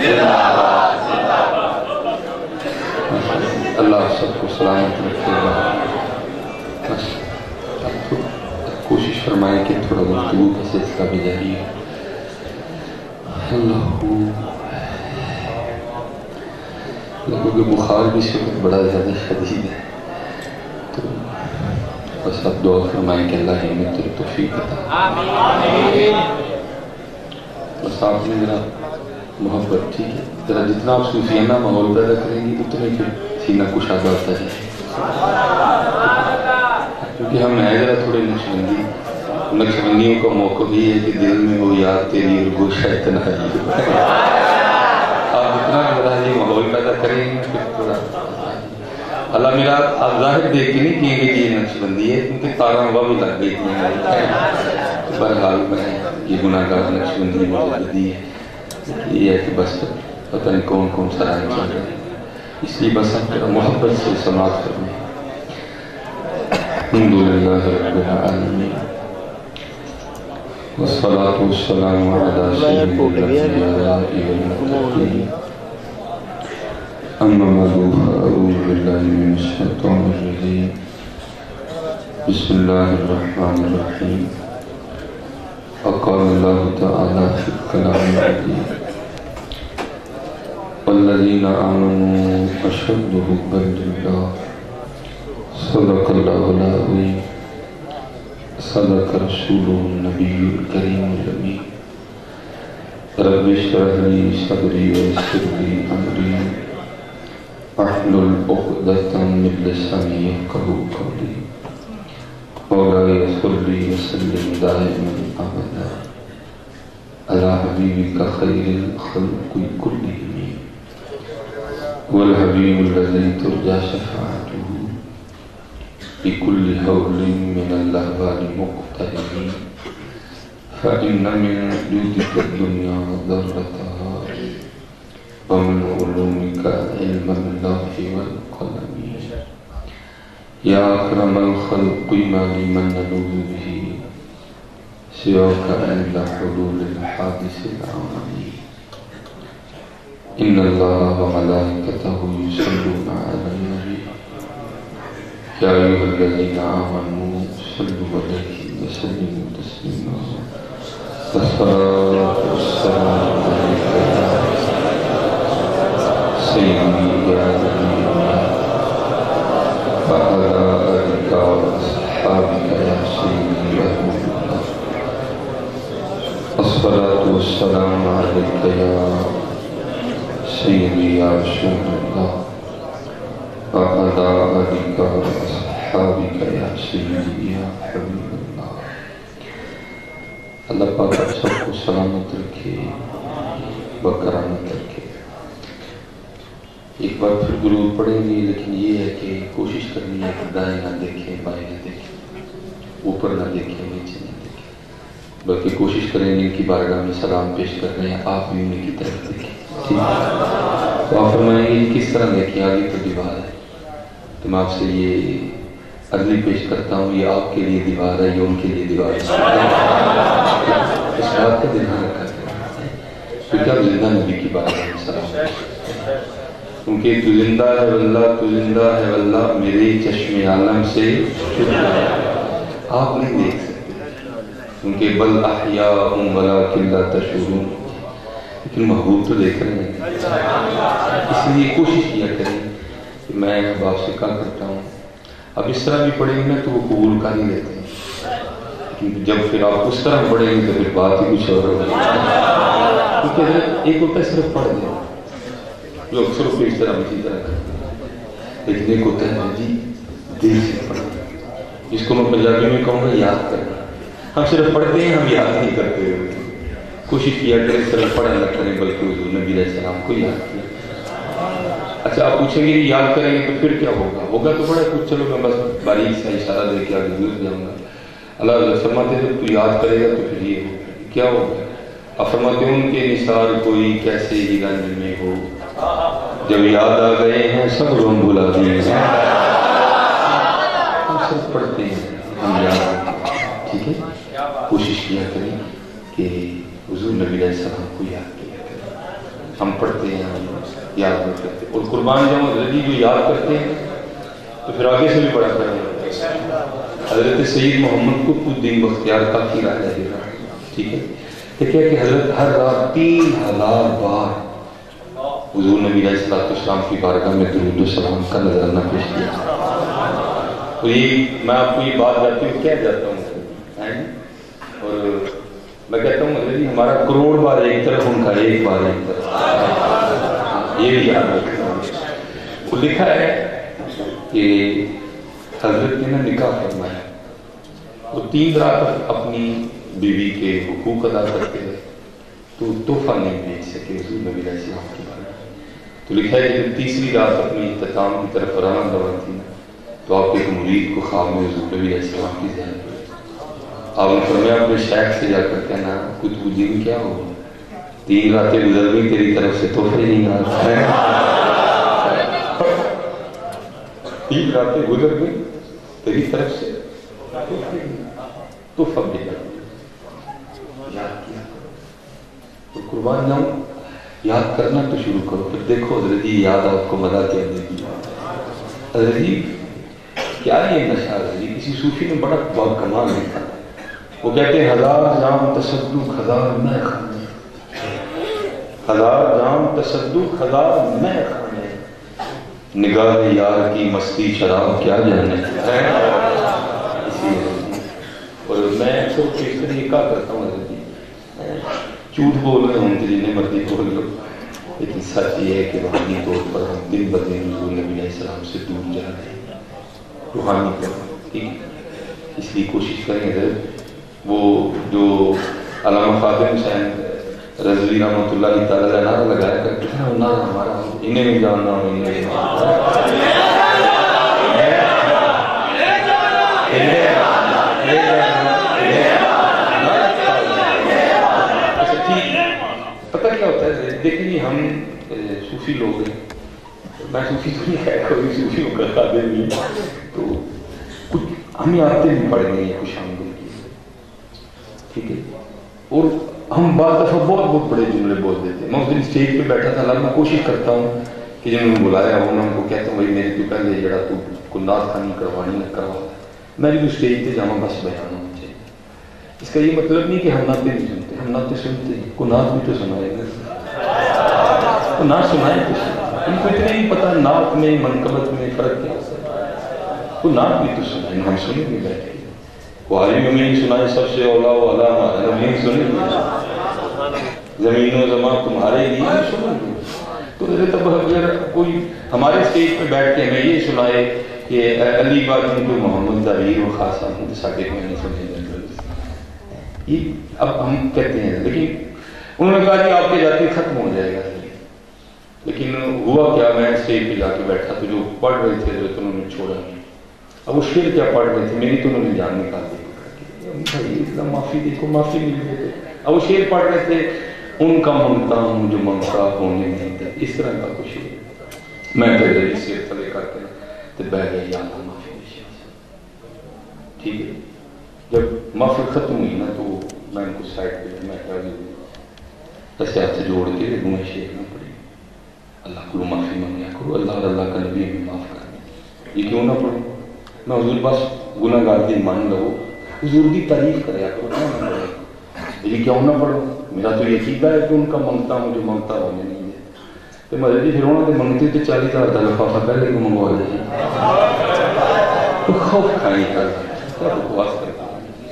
اللہ سب کو سلامت رکھے گا. بس کوشش فرمائیں کہ تھوڑا گفتگو کا سلسلہ بھی جاری ہے. اللہ لوگوں کے بخار بھی اس وقت بڑا زیادہ شدید ہے، تو بس آپ دعا فرمائیں کہ اللہ ہمت اور توفیق عطا. بس آپ نے ذرا محبت، ٹھیک ہے، ذرا جتنا آپ صوفیانہ ماحول پیدا کریں گی اتنے پھر سینہ کشادہ ہوتا جائے، کیونکہ ہم ہیں ذرا تھوڑے نقشبندیوں کا موقع بھی ہے کہ دل میں وہ یاد تیری اور گوشہ تنہائی. آپ جتنا ذرا یہ ماحول پیدا کریں گے پھر تھوڑا اللہ میرا آپ ظاہر دیکھ کے نہیں کہیں گے کہ یہ نقشبندی ہے، کیونکہ تاراں ہوا بھی لگ گئی تھی. بہرحال میں یہ گناہ گار نقشبندی مجددی ہے، یہ ہے کہ بس پتہ نہیں کون کون سا رائے چل رہا ہے، اس لیے بس آپ محبت سے سماعت کریں. الحمدللہ رب العالمین والصلاة والسلام علی سید الانبیاء والمرسلین. اما بعد فاعوذ باللہ من الشیطان الرجیم. بسم اللہ الرحمن الرحیم. وقال اللہ تعالی فی الکلام العظیم والذین آمنوا اشد حبا للہ. صدق اللہ العظیم. صدق رسول النبی الکریم الامین. رب اشرح لی صدری ویسر لی امری واحلل عقدۃ من لسانی یفقهوا قولی. مولاي صل وسلم دائما ابدا على حبيبك خير الخلق كلهم والحبيب الذي ترجى شفاعته بكل هول من الأهوال مقترب. فإن من جودك الدنيا ذرتها ومن علومك علم اللوح والقلم. يا أكرم الخلق ما لمن نلوذ به سواك عند حلول الحادث العالمي. إن الله وملائكته يصلون على النبي يا أيها الذين آمنوا صلوا عليه وسلموا تسليما. والصلاة والسلام عليك يا سيدي يا نبي الله وعلى آلك وأصحابك يا سيدي يا نبي الله. الصلاة والسلام عليك يا سيدي يا رسول الله وعلى آلك وأصحابك يا سيدي يا حبيب الله. اللہ پاک آپ سب کو سلامت رکھے، بکرامت رکھے. ایک بار پھر درود پڑھیں گے، لیکن یہ ہے کہ کوشش کرنی ہے کہ دائیں نہ دیکھیں، بائیں نہ دیکھیں، اوپر نہ دیکھیں، نیچے نہ دیکھیں، بلکہ کوشش کریں گے کہ بارگاہ میں سلام پیش کر رہے ہیں آپ بھی انہیں کی طرف دیکھیں. ٹھیک ہے؟ تو آپ فرمائیں گے کس طرح دیکھیں؟ آگے تو دیوار ہے، تو میں آپ سے یہ عرضی پیش کرتا ہوں، یہ آپ کے لیے دیوار ہے، یہ ان کے لیے دیوار ہے. اس بات کا دھیان رکھا کریں، کیونکہ آپ زندہ نبی کی بات ہے. سلام، کیونکہ تو زندہ ہے واللہ، تو زندہ ہے واللہ میرے چشم عالم سے آپ نہیں دیکھ سکتے، کیونکہ بل احیاء ولکن لا تشعرون، لیکن محبوب تو دیکھ رہے ہیں. اس لیے کوشش کیا کریں کہ میں اب آپ سے کہا کرتا ہوں، اب اس طرح بھی پڑھیں گے تو وہ قبول کر ہی لیتے ہیں، لیکن جب پھر آپ اس طرح پڑھیں گے تو پھر بات ہی کچھ اور ہوگی. کیونکہ ایک ہوتا ہے صرف پڑھ دیں، جو اکثر کو اس طرح اسی طرح کرتے ہیں، لیکن ایک ہوتا ہے جی دل سے پڑھیں، جس کو میں پنجابی میں کہوں گا یاد کرنا. ہم صرف پڑھتے ہیں، ہم یاد نہیں کرتے ہوتے. کوشش کیا کریں صرف پڑھا نہ کریں بلکہ حضور نبی علیہ السلام کو یاد کیا. اچھا آپ پوچھیں گے یاد کریں گے تو پھر کیا ہوگا؟ ہوگا تو بڑا کچھ، چلو میں بس باریک سا اشارہ دے کے آگے دور جاؤں گا. اللہ علیہ فرماتے ہیں جب تو یاد کرے گا تو پھر یہ ہوگا. کیا ہوگا؟ آپ فرماتے ہیں ان کے نثار کوئی کیسے ہی رنج میں ہو، جب یاد آ گئے ہیں سب روم بلا دیے ہیں. ہم سب پڑھتے ہیں، ہم یاد کرتے ہیں. ٹھیک ہے، کوشش کیا کریں کہ حضور نبی علیہ السلام کو یاد کیا کریں. ہم پڑھتے ہیں یاد نہیں کرتے، اور قربان جاؤں حضرت جو یاد کرتے ہیں تو پھر آگے سے بھی بڑا کریں گے۔ حضرت سید محمد قطب الدین بختیار کافی راہ دے رہا ہے، ٹھیک ہے، دیکھیں کہ حضرت ہر رات 3000 بار حضور نبی علیہ السلام کی بارگاہ میں درود و سلام کا نظرانہ پیش کیا۔ تو یہ میں آپ کو یہ بات جاتی ہوں کہہ جاتا ہوں، اور میں کہتا ہوں حضرت ہمارا کروڑ بار ایک طرف، ان کا ایک بار ایک طرف، یہ بھی یاد رکھنا۔ وہ لکھا ہے کہ حضرت نے نا نکاح فرمایا، وہ 3 رات اپنی بیوی کے حقوق ادا کرتے ہوئے تو تحفہ نہیں بھیج سکے حضور نبی علیہ السلام کے بارے میں۔ تو لکھا ہے کہ جب تیسری رات اپنی اختتام کی طرف روانہ تھی تو آپ کے ایک مرید کو خواب میں حضور نبی علیہ السلام کی ذہن پڑی۔ آپ نے فرمایا اپنے شیخ سے جا کر کہنا قطب الدین کیا ہو، 3 راتیں گزر گئی تیری طرف سے تحفے نہیں آ رہے، 3 راتیں گزر گئی تیری طرف سے تحفہ بھیجا۔ یاد کیا تو قربان جاؤں، یاد کرنا تو شروع کرو، پھر دیکھو حضرت جی یاد آپ کو مزہ کیا دے گی۔ حضرت جی کیا یہ نشہ ہے، کسی صوفی نے بڑا کمال لکھا، وہ کہتے ہیں 1000 جام تصدق 1000 میں کھانے، 1000 جام تصدق 1000 میں کھانے، نگاہ یار کی مستی شراب کیا جانے۔ اور میں اکثر پیشتر یہ کہا کرتا ہوں حضرت جی، جھوٹ بول رہے ہوں تو جنہیں مرضی بول لو، لیکن سچ یہ ہے کہ روحانی طور پر ہم دن بدن حضور نبی علیہ السلام سے دور جا رہے ہیں، روحانی طور پر، ٹھیک ہے۔ اس لیے کوشش کریں حضرت، وہ جو علامہ فاضل حسین رضوی رحمۃ اللہ تعالیٰ نعرہ لگایا کرتے ہیں، وہ نعرہ ہمارا انہیں نہیں جاننا ہوں، انہیں نہیں پتہ کیا ہوتا ہے، دیکھیں ہم صوفی لوگ ہیں، میں صوفی تو نہیں ہے، کوئی صوفیوں کا قادر نہیں، تو کچھ ہمیں آتے نہیں پڑ گئی ہیں خوش آمدید کی، ٹھیک ہے، اور ہم بعض دفعہ بہت بڑے جملے بول دیتے ہیں۔ میں اس دن اسٹیج پہ بیٹھا تھا، میں کوشش کرتا ہوں کہ جنہوں نے بلایا ہوں میں ان کو کہتا ہوں بھائی میری تو پہلے جڑا تو کوئی نعت خوانی کروانی نہ کروا، میں بھی تو اسٹیج پہ جاؤں بس بیان ہونا چاہیے۔ اس کا یہ مطلب نہیں کہ ہم نعتیں نہیں سنتے، ہم نعتیں سنتے ہیں، کوئی نعت بھی تو سنائے گا، تو نعت سنائے تو سنائے، ان کو اتنے نہیں پتہ نعت میں منقبت میں فرق کیا ہوتا ہے، کوئی نعت بھی تو سنائے، ہم سنیں گے بیٹھ کے، کوئی امین سنائے سب سے اولا و اعلیٰ ہمارا امین سنیں گے، زمین و زمان تمہارے لیے سنیں گے۔ تو تب اگر کوئی ہمارے اسٹیج پہ بیٹھ کے ہمیں یہ سنائے کہ علی بات ان کو محمد ظہیر و خاصا ہوں ساکت میں نہیں سنیں گے، یہ اب ہم کہتے ہیں، لیکن انہوں نے کہا کہ آپ کے جاتے ختم ہو جائے گا، لیکن ہوا کیا، میں اسٹیج پہ جا کے بیٹھا تو جو پڑھ رہے تھے جو انہوں نے چھوڑا نہیں، اب وہ شعر کیا پڑھ رہے تھے، میری تو انہوں نے جان نکال دی، معافی دیکھو معافی مل گئی، اب وہ شعر پڑھ رہے تھے ان کا منگتا ہوں جو منگتا ہونے نہیں دے، اس طرح کا کچھ شعر، میں پہلے اس شعر تلے کر کے تو بہ گئے یا اللہ معافی دے، ٹھیک ہے۔ جب معافی ختم ہوئی نا تو میں ان کو سائڈ پہ میں کہا ایسے ہاتھ جوڑ کے دونوں شعر میں پڑھی، اللہ کو معافی مانگیا کرو، اللہ اور اللہ کا نبی ہمیں معاف کر دیں، یہ کیوں نہ پڑھوں، میں حضور بس گناہ گار دی مان لو، حضور کی تعریف کریا کرو، کیوں نہ پڑھو، یہ کیوں نہ پڑھو، میرا تو یہ عقیدہ ہے کہ ان کا منگتا ہوں جو منگتا ہونے نہیں ہے، تو مدد جی پھر انہوں نے منگتے تو 40,000 کا لفافہ پہلے کو منگوا لے، تو خوف کھائی کر کیا بکواس کرتا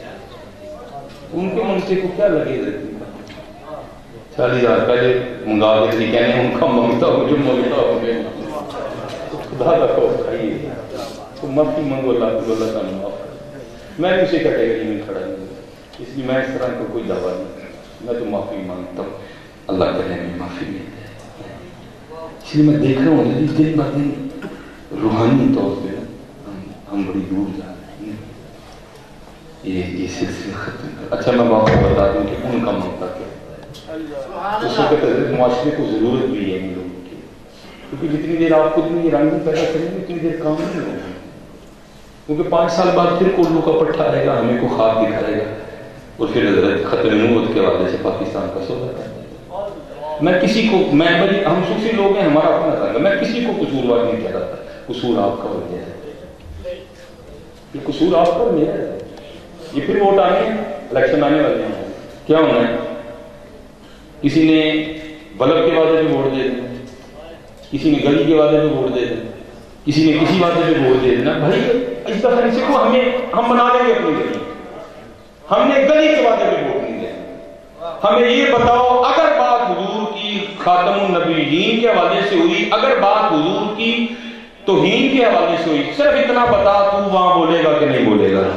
ان کے منگتے کو کیا لگے رہتی 40,000 پہلے منگا کے نہیں کہنے ان کا منگتا ہوں جو منگتا ہو گے، خدا کا خوف کھائیے تو معافی منگو، اللہ کو اللہ تعالیٰ معاف کر، میں بھی اسی کیٹیگری میں کھڑا نہیں، اس لیے میں اس طرح کا کوئی دعویٰ نہیں، میں تو معافی مانگتا ہوں، اللہ کرے میں معافی مل جائے، اس لیے میں دیکھ رہا ہوں دن بہ دن روحانی طور پہ ہم بڑی دور جا رہے ہیں، یہ سلسلہ ختم کر۔ اچھا میں آپ کو بتا دوں کہ ان کا منگتا کیا اس وقت معاشرے کو ضرورت بھی ہے ان لوگوں کی، کیونکہ جتنی دیر آپ خود میں یہ رنگ پیدا کریں گے اتنی دیر کام نہیں ہوگا، کیونکہ 5 سال بعد پھر کولو کا پٹھا آئے گا، ہمیں کو خواب دکھائے گا، اور پھر حضرت ختم نبوت کے حوالے سے پاکستان کا سودا کر دے گا۔ میں کسی کو ہم صوفی لوگ ہیں، ہمارا اپنا رنگ ہے، میں کسی کو قصوروار نہیں کہہ رہا، قصور آپ کا اور میرا ہے، یہ قصور آپ کا اور میرا ہے۔ یہ پھر ووٹ آنے ہیں، الیکشن آنے والے ہیں، کیا ہونا ہے؟ کسی نے بلب کے وعدے پہ ووٹ دے دینا، کسی نے گلی کے وعدے پہ ووٹ دے دینا، کسی نے کسی وعدے پہ ووٹ دے دینا۔ بھائی اس دفعہ ان سے کو ہم بنا لیں گے اپنی گلی، ہم نے گلی کے وعدے پہ ووٹ نہیں دینا۔ ہمیں یہ بتاؤ، اگر بات حضور کی خاتم النبیین کے حوالے سے ہوئی، اگر بات حضور کی توہین کے حوالے سے ہوئی، صرف اتنا بتا تو وہاں بولے گا کہ نہیں بولے گا؟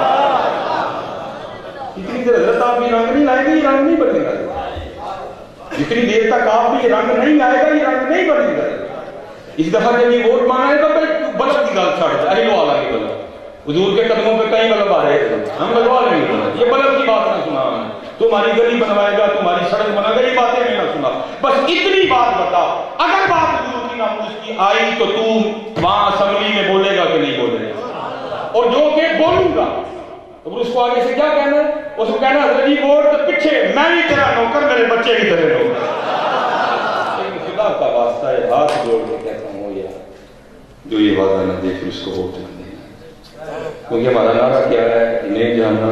اتنی دیر حضرت آپ یہ رنگ نہیں لائے گا، یہ رنگ نہیں بنے گا۔ جتنی دیر تک آپ بھی یہ رنگ نہیں آئے گا، یہ رنگ نہیں بنے گا۔ اس دفعہ جب یہ ووٹ مانگا ہے تو پھر بلب کی گال چھاڑ جائے، لو آ کے بلب، حضور کے قدموں پہ کئی بلب آ رہے تھے، ہم لگوا لیں گے بلب۔ یہ بلب کی بات نہ سنا ہمیں، تمہاری گلی بنوائے گا، تمہاری سڑک بنائے گا، یہ باتیں میں نہ سنا، بس اتنی بات بتا، اگر بات حضور کی ناموس کی آئی تو تو وہاں اسمبلی میں بولے گا کہ نہیں بولے گا؟ اور جو کہ بولوں گا تو اس کو آگے سے کیا کہنا ہے؟ اس کو کہنا حضرت جی ووٹ تو پیچھے، میں بھی تیرا نوکر، میرے بچے بھی تیرے نوکر۔ لیکن خدا کا واسطہ ہے، ہاتھ جوڑ کے کہتا ہوں یار، جو یہ وعدہ نہ دے پھر اس کو ووٹ نہ دینا، کیونکہ ہمارا نعرہ کیا ہے؟ انہیں جانا،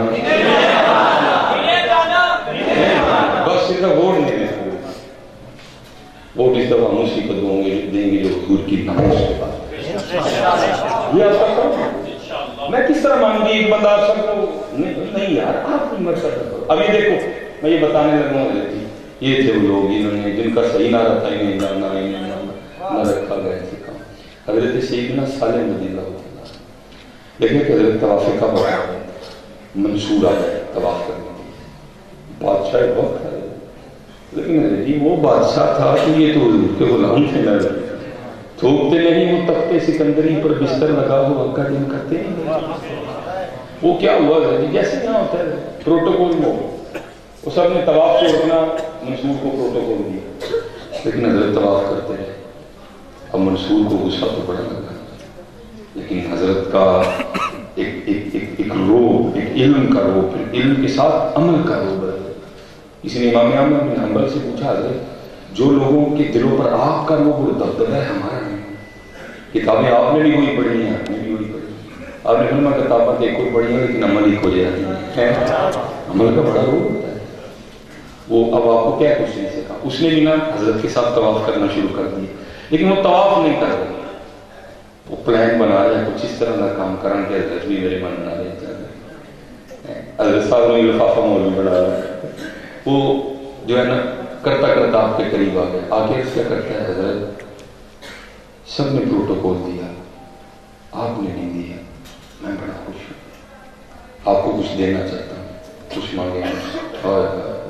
بس صرف ووٹ نہیں دینا۔ ووٹ اس دفعہ ہم اسی کو دیں گے جو حضور کی ناموس کے بعد۔ یہ آپ کا کام ہے۔ میں کس طرح مانوں گی ایک بندہ آپ سب کو نہیں یار، آپ کی مت کرو۔ اب یہ دیکھو، میں یہ بتانے لگا ہوں، یہ تھے وہ لوگ انہوں نے جن کا صحیح نعرہ تھا انہیں جانا، انہیں جانا نہ رکھا گیا تھے کام۔ حضرت سیدنا سالم رضی اللہ عنہ، دیکھیں کہ حضرت طواف کا بڑا منصور آ جائے طواف کرنے کے، بادشاہ وقت ہے، لیکن حضرت جی وہ بادشاہ تھا کہ یہ تو حضور کے غلام تھے، نہ تھوکتے نہیں، وہ تختے سکندری پر بستر لگا ہوا کا دن کرتے نہیں۔ وہ کیا ہوا ہے جیسے یہاں ہوتا ہے پروٹوکول میں، وہ سب نے طواف چھوڑنا، منصور کو پروٹوکول دیا، لیکن حضرت طواف کرتے رہے۔ اب منصور کو غصہ تو بڑا لگا، لیکن حضرت کا ایک روح، ایک علم کا روح، پھر علم کے ساتھ عمل کا روح بدل۔ اس نے امام احمد بن حنبل سے پوچھا، حضرت جو لوگوں کے دلوں پر آپ کا روح دبدبہ ہے ہمارا نہیں، کتابیں آپ نے بھی وہی پڑھی ہیں، ہم نے بھی وہی پڑھی ہیں، آپ نے فرمایا کتابیں ایک اور پڑھی ہیں لیکن عمل ہی کھو جاتی ہیں، عمل کا بڑا روح ہوتا ہے۔ وہ اب آپ کو کیا کچھ نہیں سکھا، اس نے بھی نا حضرت کے ساتھ طواف کرنا شروع کر دیا، لیکن وہ طواف نہیں کر رہے، وہ پلان بنا رہے ہیں کچھ اس طرح کا کام کریں کہ حضرت بھی میرے من نہ رہتا ہے، حضرت صاحب نے لفافہ مولوی بنا رہا ہے، وہ جو ہے نا کرتا کرتا آپ کے قریب آ گیا، آگے کیا کرتا ہے؟ حضرت سب نے پروٹوکول دیا، آپ نے نہیں دیا، میں بڑا خوش ہوں، آپ کو کچھ دینا چاہتا ہوں، کچھ مانگے مجھ، اور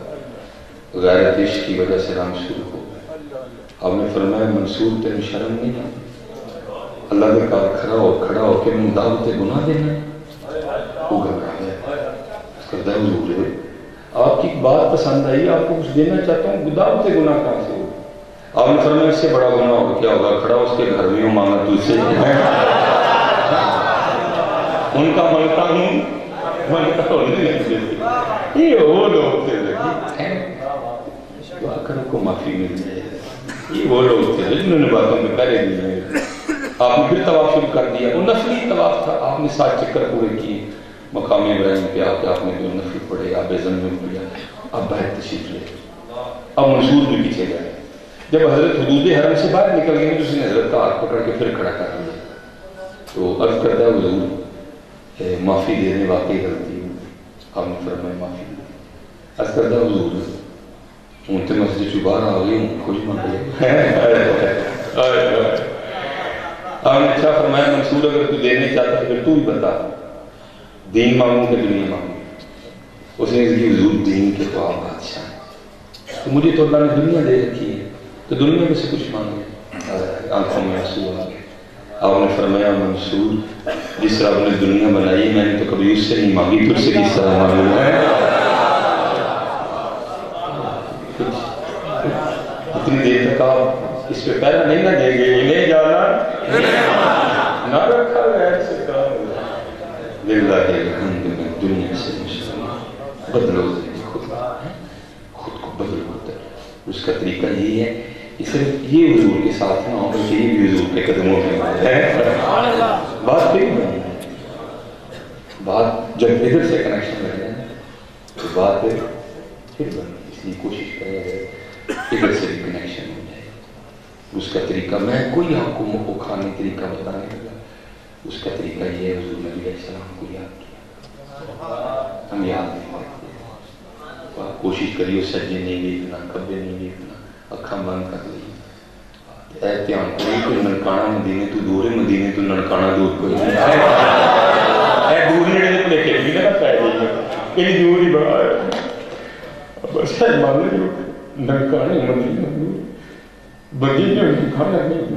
غیرت عشق کی وجہ سے رام شروع ہو گیا۔ آپ نے فرمایا منصور تیرے شرم نہیں ہے اللہ کے کار کھڑا ہو کے دعوت گناہ دینا؟ وہ گھبرا گیا، کردہ حضور ہے آپ کی بات پسند آئی، آپ کو کچھ دینا چاہتا ہوں، دعوت گناہ کہاں سے ہو؟ آپ نے فرمایا اس سے بڑا گناہ ہوگا، کیا ہوگا؟ کھڑا اس کے گھر میں مانگا تجھ سے، ان کا مانگتا ہوں یہ وہ لوگ تھے دعا کو معافی مل جائے، یہ وہ لوگ تھے جنہوں نے باتوں میں پہلے دیے۔ آپ نے پھر طواف شروع کر دیا، وہ نفلی طواف تھا، آپ نے 7 چکر پورے کیے، مقام ابراہیم پہ آ کے آپ نے جو نفل پڑھے، آپ زمزم پڑھا، اب باہر تشریف لے، اب منصور بھی پیچھے گئے۔ جب حضرت حدود حرم سے باہر نکل گئے تو اس نے حضرت کا ہاتھ پکڑ کے پھر کھڑا کر دیا، تو عرض کرتا ہے حضور معافی دینے واقعی غلطی ہوئی، آپ نے فرمایا معافی دی، عرض کرتا ہے حضور ہوں تو مسجد سے باہر آ گئی ہوں، کچھ مت لے۔ آپ نے اچھا فرمایا منصور اگر تو دینے چاہتا ہے پھر تو بھی بتا، دین مانگوں کہ دنیا مانگوں؟ اس نے کہا حضور دین کے تو آپ بادشاہ ہیں، تو مجھے تو اللہ نے دنیا دے رکھی ہے، تو دنیا میں سے کچھ مانگے۔ آنکھوں میں آنسو آ گئے، آپ نے فرمایا منصور جس طرح آپ نے دنیا بنائی میں نے تو کبھی اس سے نہیں مانگی، تجھ سے کس طرح مانگوں ہے؟ اتنی دیر تک آپ اس پہ پہلا نہیں نہ دیں گے، انہیں جانا نہ رکھا غیر سے کام للہ الحمد میں دنیا سے مسلمان بدلو، خود کو بدلو، اس کا طریقہ یہی ہے کہ صرف یہ حضور کے ساتھ نہ ہو بلکہ یہ بھی حضور کے قدموں میں ہے. بات پھر بنی ہے. بات جب ادھر سے کنیکشن لگ جائے تو بات پھر بنی. اس لیے کوشش کریں ادھر سے بھی کنیکشن ہو جائے. اس کا طریقہ میں کوئی آپ کو کھانے طریقہ بتانے لگا. اس کا طریقہ یہ ہے حضور نبی علیہ السلام کو یاد کیا. ہم یاد نہیں کرتے. کوشش کریے سجے نہیں دیکھنا, کبے نہیں دیکھنا, اکھاں بند کر لی. اے دھیان کری کوئی ننکانا مدینے تو دور ہے, مدینے تو ننکانا دور کوئی نہیں. اے دور نیڑے دے بھلے کھیلی نہ پے گئی کہیں دور ہی بڑا ہے. بس ہے مان لو ننکانے مدینے دور بدی میں ننکانا نہیں.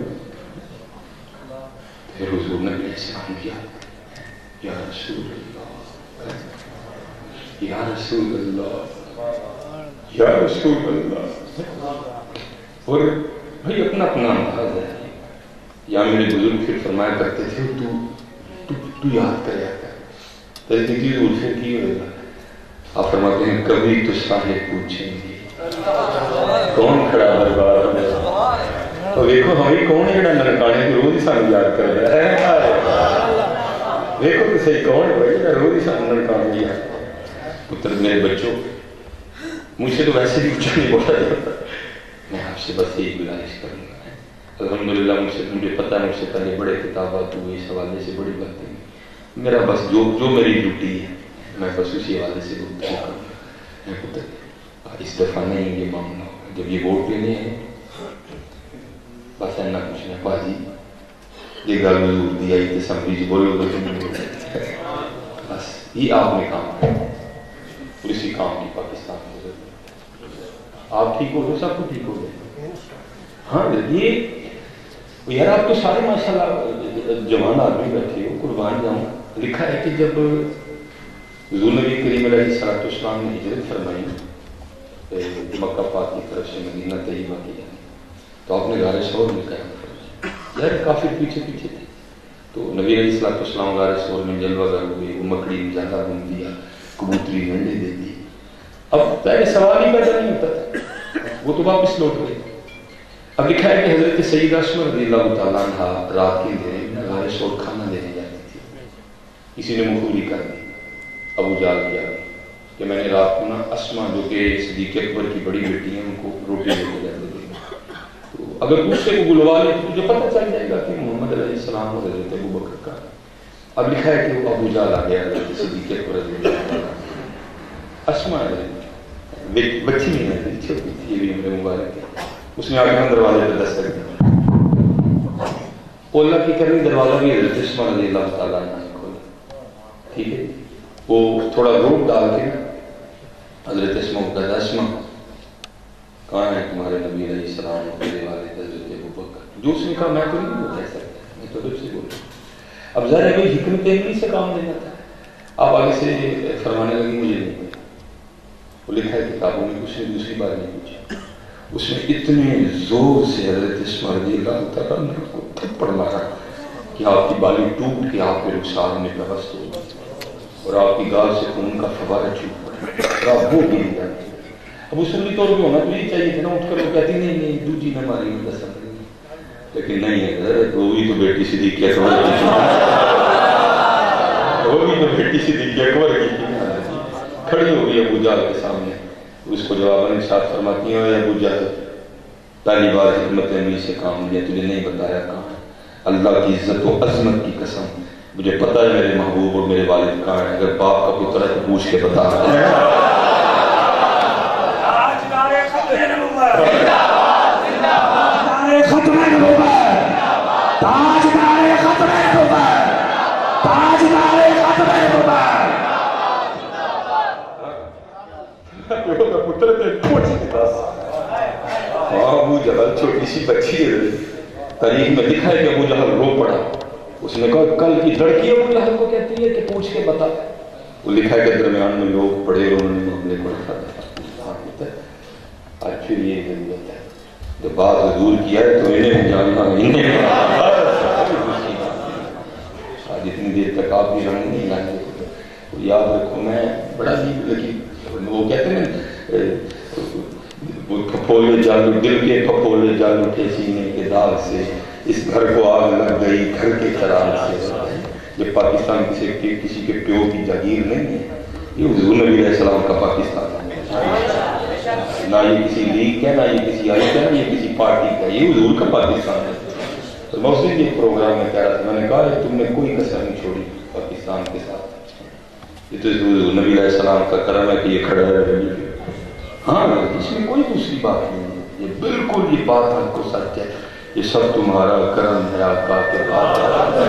پھر حضور نے میرے سلام کیا, یا رسول اللہ, یا رسول اللہ, یا رسول اللہ. اور بھائی اپنا اپنا انداز ہے. یا میرے بزرگ پھر فرمایا کرتے تھے تو یاد کریا کر تیری الفے کی ہوئے گا. آپ فرماتے ہیں کبھی تو صاحب پوچھیں گے کون کھڑا دربار میں. تو دیکھو ہمیں کون ہے جڑا ننکانے کو روز ہی سانو یاد کر رہا ہے. دیکھو تو صحیح کون ہے جڑا روز ہی سانو ننکانے یاد. پتر میرے بچوں, مجھ سے تو ویسے بھی اچھا نہیں بولا جاتا. میں آپ سے بس ایک گزارش کروں گا. الحمدللہ مجھے پتہ ہے مجھ سے پہلے بڑے کتابات ہوئے اس حوالے سے بڑی باتیں. میرا بس جو میری ڈیوٹی ہے میں بس اسی حوالے سے گفتگو کروں گا. میں پتہ اس دفعہ نہیں یہ معاملہ ہوگا. جب یہ ووٹ لینے ہیں بس اینا کچھ نہیں باجی یہ گل حضور دی آئی تو سمجھی بولو تو بس یہ آپ نے کام کیا. اور اسی کام کی پاکستان کی ضرورت. آپ ٹھیک ہو گئے, سب کو ٹھیک ہو گئے. ہاں یہ یار آپ تو سارے ماشاءاللہ جوان آدمی بیٹھے ہو, قربان جاؤں. لکھا ہے کہ جب حضور نبی کریم علیہ الصلوۃ والسلام نے ہجرت فرمائی مکہ پاک کی طرف سے مدینہ طیبہ کی جانے, تو آپ نے غار ثور میں قیام. یار کافی پیچھے پیچھے تھے. تو نبی علیہ الصلوۃ والسلام غار ثور میں جلوہ گر ہوئے. وہ مکڑی نے جالا بن دیا, کبوتری منڈے دے دی. اب پہلے سوال ہی پیدا نہیں ہوتا تھا, وہ تو واپس لوٹ گئے. اب لکھا ہے کہ حضرت سیدہ اسماء رضی اللہ تعالیٰ عنہ رات کے اندھیرے غار ثور کھانا دینے جاتی تھی. کسی نے مخوری کر دی, ابو جہل کیا کہ میں نے رات کو نا اسماء جو کہ صدیق اکبر کی بڑی بیٹی ہیں ان کو روٹی دے کے جاتے تھے. تو اگر تجھ سے وہ بلوا لے تو تجھے پتہ چل جائے گا کہ محمد علیہ السلام اور حضرت ابو بکر کا. اب لکھا ہے کہ وہ ابو جہل آ گیا حضرت صدیق اکبر رضی اللہ تعالیٰ. اسماء بچی نہیں ہے, چھوٹی تھی, یہ بھی ہمیں مبارک ہے. اس نے آ کے دروازے پہ دستک دی. اللہ کی کرنی دروازہ بھی حضرت اسماء رضی اللہ تعالیٰ نے کھولا. ٹھیک ہے, وہ تھوڑا روپ ڈال کے حضرت اسماء کو کہتا, اسماء کہاں ہے تمہارے نبی علیہ السلام اور میرے والد حضرت ابو بکر. جو اس نے کہا میں تو نہیں وہ کہہ سکتا, میں تو تجھ سے بولوں. اب ظاہر ہے کوئی حکمت علمی سے کام لینا تھا. آپ آگے سے فرمانے لگی مجھے نہیں. وہ لکھا ہے کتابوں میں, کچھ نے دوسری بار نہیں پوچھا. اس نے اتنے زور سے حضرت اسماء رضی اللہ تعالیٰ عنہ کو تھپڑ مارا کہ آپ کی بالی ٹوٹ کے آپ کے رخسار میں پیوست ہو گئی اور آپ کی گال سے خون کا فوارہ چھوٹ پڑا اور آپ وہ گر گئے. اب اصولی طور پہ ہونا تو یہ چاہیے تھا نا, اٹھ کر وہ کہتی نہیں دوجی نہ ماری میں دس سکتی, لیکن نہیں ہے وہ بھی تو بیٹی صدیق اکبر کی تھی, وہ بھی تو بیٹی صدیق اکبر کی تھی. کھڑی ہو گئی ابو جہل کے سامنے. اس کو جواب ارشاد فرماتی ہیں, ابو جہل پہلی بار حکمت عملی سے کام لیا, تجھے نہیں بتایا کہاں. اللہ کی عزت و عظمت کی قسم مجھے پتہ ہے میرے محبوب اور میرے والد کہاں ہیں. اگر باپ کا پتر ہے تو پوچھ کے بتا. ابو جہل چھوٹی سی بچی ہے, تاریخ میں لکھا ہے کہ ابو جہل رو پڑا. اس نے کہا کل کی لڑکی ابو جہل کو کہتی ہے کہ پوچھ کے بتا. وہ لکھا ہے کہ درمیان میں لوگ پڑے اور انہوں نے معاملے کو رکھا. آج پھر یہ ضرورت ہے, جب بات حضور کیا ہے تو انہیں جاننا, انہیں آج اتنی دیر تک آپ بھی رنگ نہیں لائیں گے. یاد رکھو, میں بڑا عجیب, لیکن وہ کہتے ہیں وہ پھپھولے جال دل کے پھپھولے جال اٹھے سینے کے داغ سے، اس گھر کو آگ لگ گئی گھر کے چراغ سے۔ یہ پاکستان کسی کے پیو کی جاگیر نہیں ہے، یہ حضور نبی علیہ السلام کا پاکستان ہے، نہ یہ کسی لیگ کا، نہ یہ کسی آئی کا، نہ یہ کسی پارٹی کا، یہ حضور کا پاکستان ہے۔ تو میں اس دن یہ پروگرام میں کہہ رہا تھا، میں نے کہا تم نے کوئی کسر نہیں چھوڑی پاکستان کے ساتھ، یہ تو حضور نبی علیہ السلام کا کرم ہے کہ یہ کھڑا ہے۔ ہاں اس میں کوئی دوسری بات نہیں ہے، یہ بالکل یہ بات ہم کو سچ ہے، یہ سب تمہارا کرم ہے آقا کے بعد۔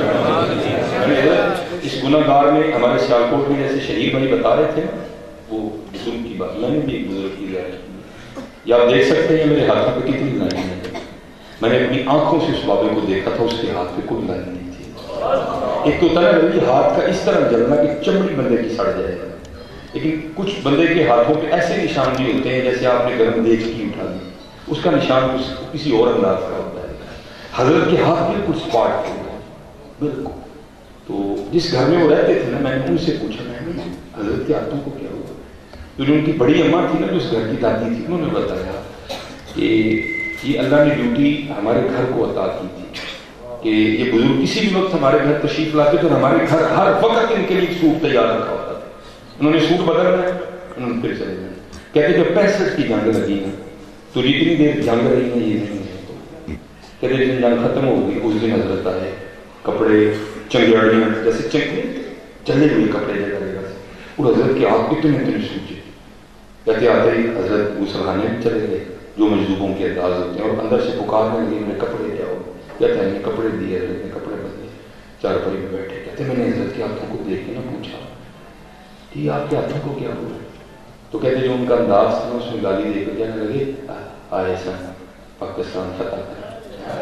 اس گناہ گار میں ہمارے سیالکوٹ میں جیسے شہید بھائی بتا رہے تھے وہ بزرگ کی بات، میں نے بھی ایک بزرگ کی ذات، یہ آپ دیکھ سکتے ہیں میرے ہاتھوں پہ کتنی لائن ہے، میں نے اپنی آنکھوں سے اس بابے کو دیکھا تھا، اس کے ہاتھ پہ کوئی لائن نہیں تھی۔ ایک تو ہوتا ہے کہ ہاتھ کا اس طرح جلنا کہ چمڑی بندے کی سڑ جائے، لیکن کچھ بندے کے ہاتھوں پہ ایسے نشان بھی ہوتے ہیں جیسے آپ نے گرم دیج کی اٹھا لی، اس کا نشان کسی اور انداز کا ہوتا ہے۔ حضرت کے ہاتھ بالکل سپاٹ تھے بالکل۔ تو جس گھر میں وہ رہتے تھے نا، میں نے ان سے پوچھا، میں نے حضرت کے ہاتھوں کو کیا ہوا؟ تو ان کی بڑی اماں تھی نا جو اس گھر کی دادی تھی، انہوں نے بتایا کہ یہ اللہ نے ڈیوٹی ہمارے گھر کو عطا کی تھی کہ یہ بزرگ کسی بھی وقت ہمارے گھر تشریف لاتے تو ہمارے گھر ہر وقت ان کے لیے سوٹ تیار رکھا ہوتا تھا، انہوں نے سوٹ بدلنا ہے، انہوں نے پھر چلے جانا۔ کہتے جب 65 کی جنگ لگی نا تو جتنی دیر جنگ رہی نا یہ نہیں ہے، کہتے جن جنگ ختم ہو گئی اس دن حضرت آئے، کپڑے چنگیاڑیاں جیسے چلے ہوئے کپڑے جگہ جگہ سے، اور حضرت کے آپ اتنے سوچے، کہتے آتے ہی حضرت غسلخانے میں چلے گئے جو مجذوبوں کے انداز ہوتے ہیں، اور اندر سے پکارنے لگے انہیں کپڑے لے آؤ، کہتے ہیں ہمیں کپڑے دیے، حضرت نے کپڑے بدلے، چارپائی میں بیٹھے، کہتے میں نے حضرت کے ہاتھوں کو دیکھ کے نہ پوچھا کہ آپ کے ہاتھوں کو کیا ہوا؟ تو کہتے جو ان کا انداز تھا اس میں گالی دے کر کہنے لگے آئے سن پاکستان فتح کر،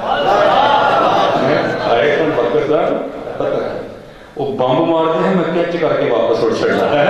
آئے سن پاکستان فتح کر، وہ بم مارتے ہیں میں کیچ کر کے واپس اڑ چڑھنا ہے۔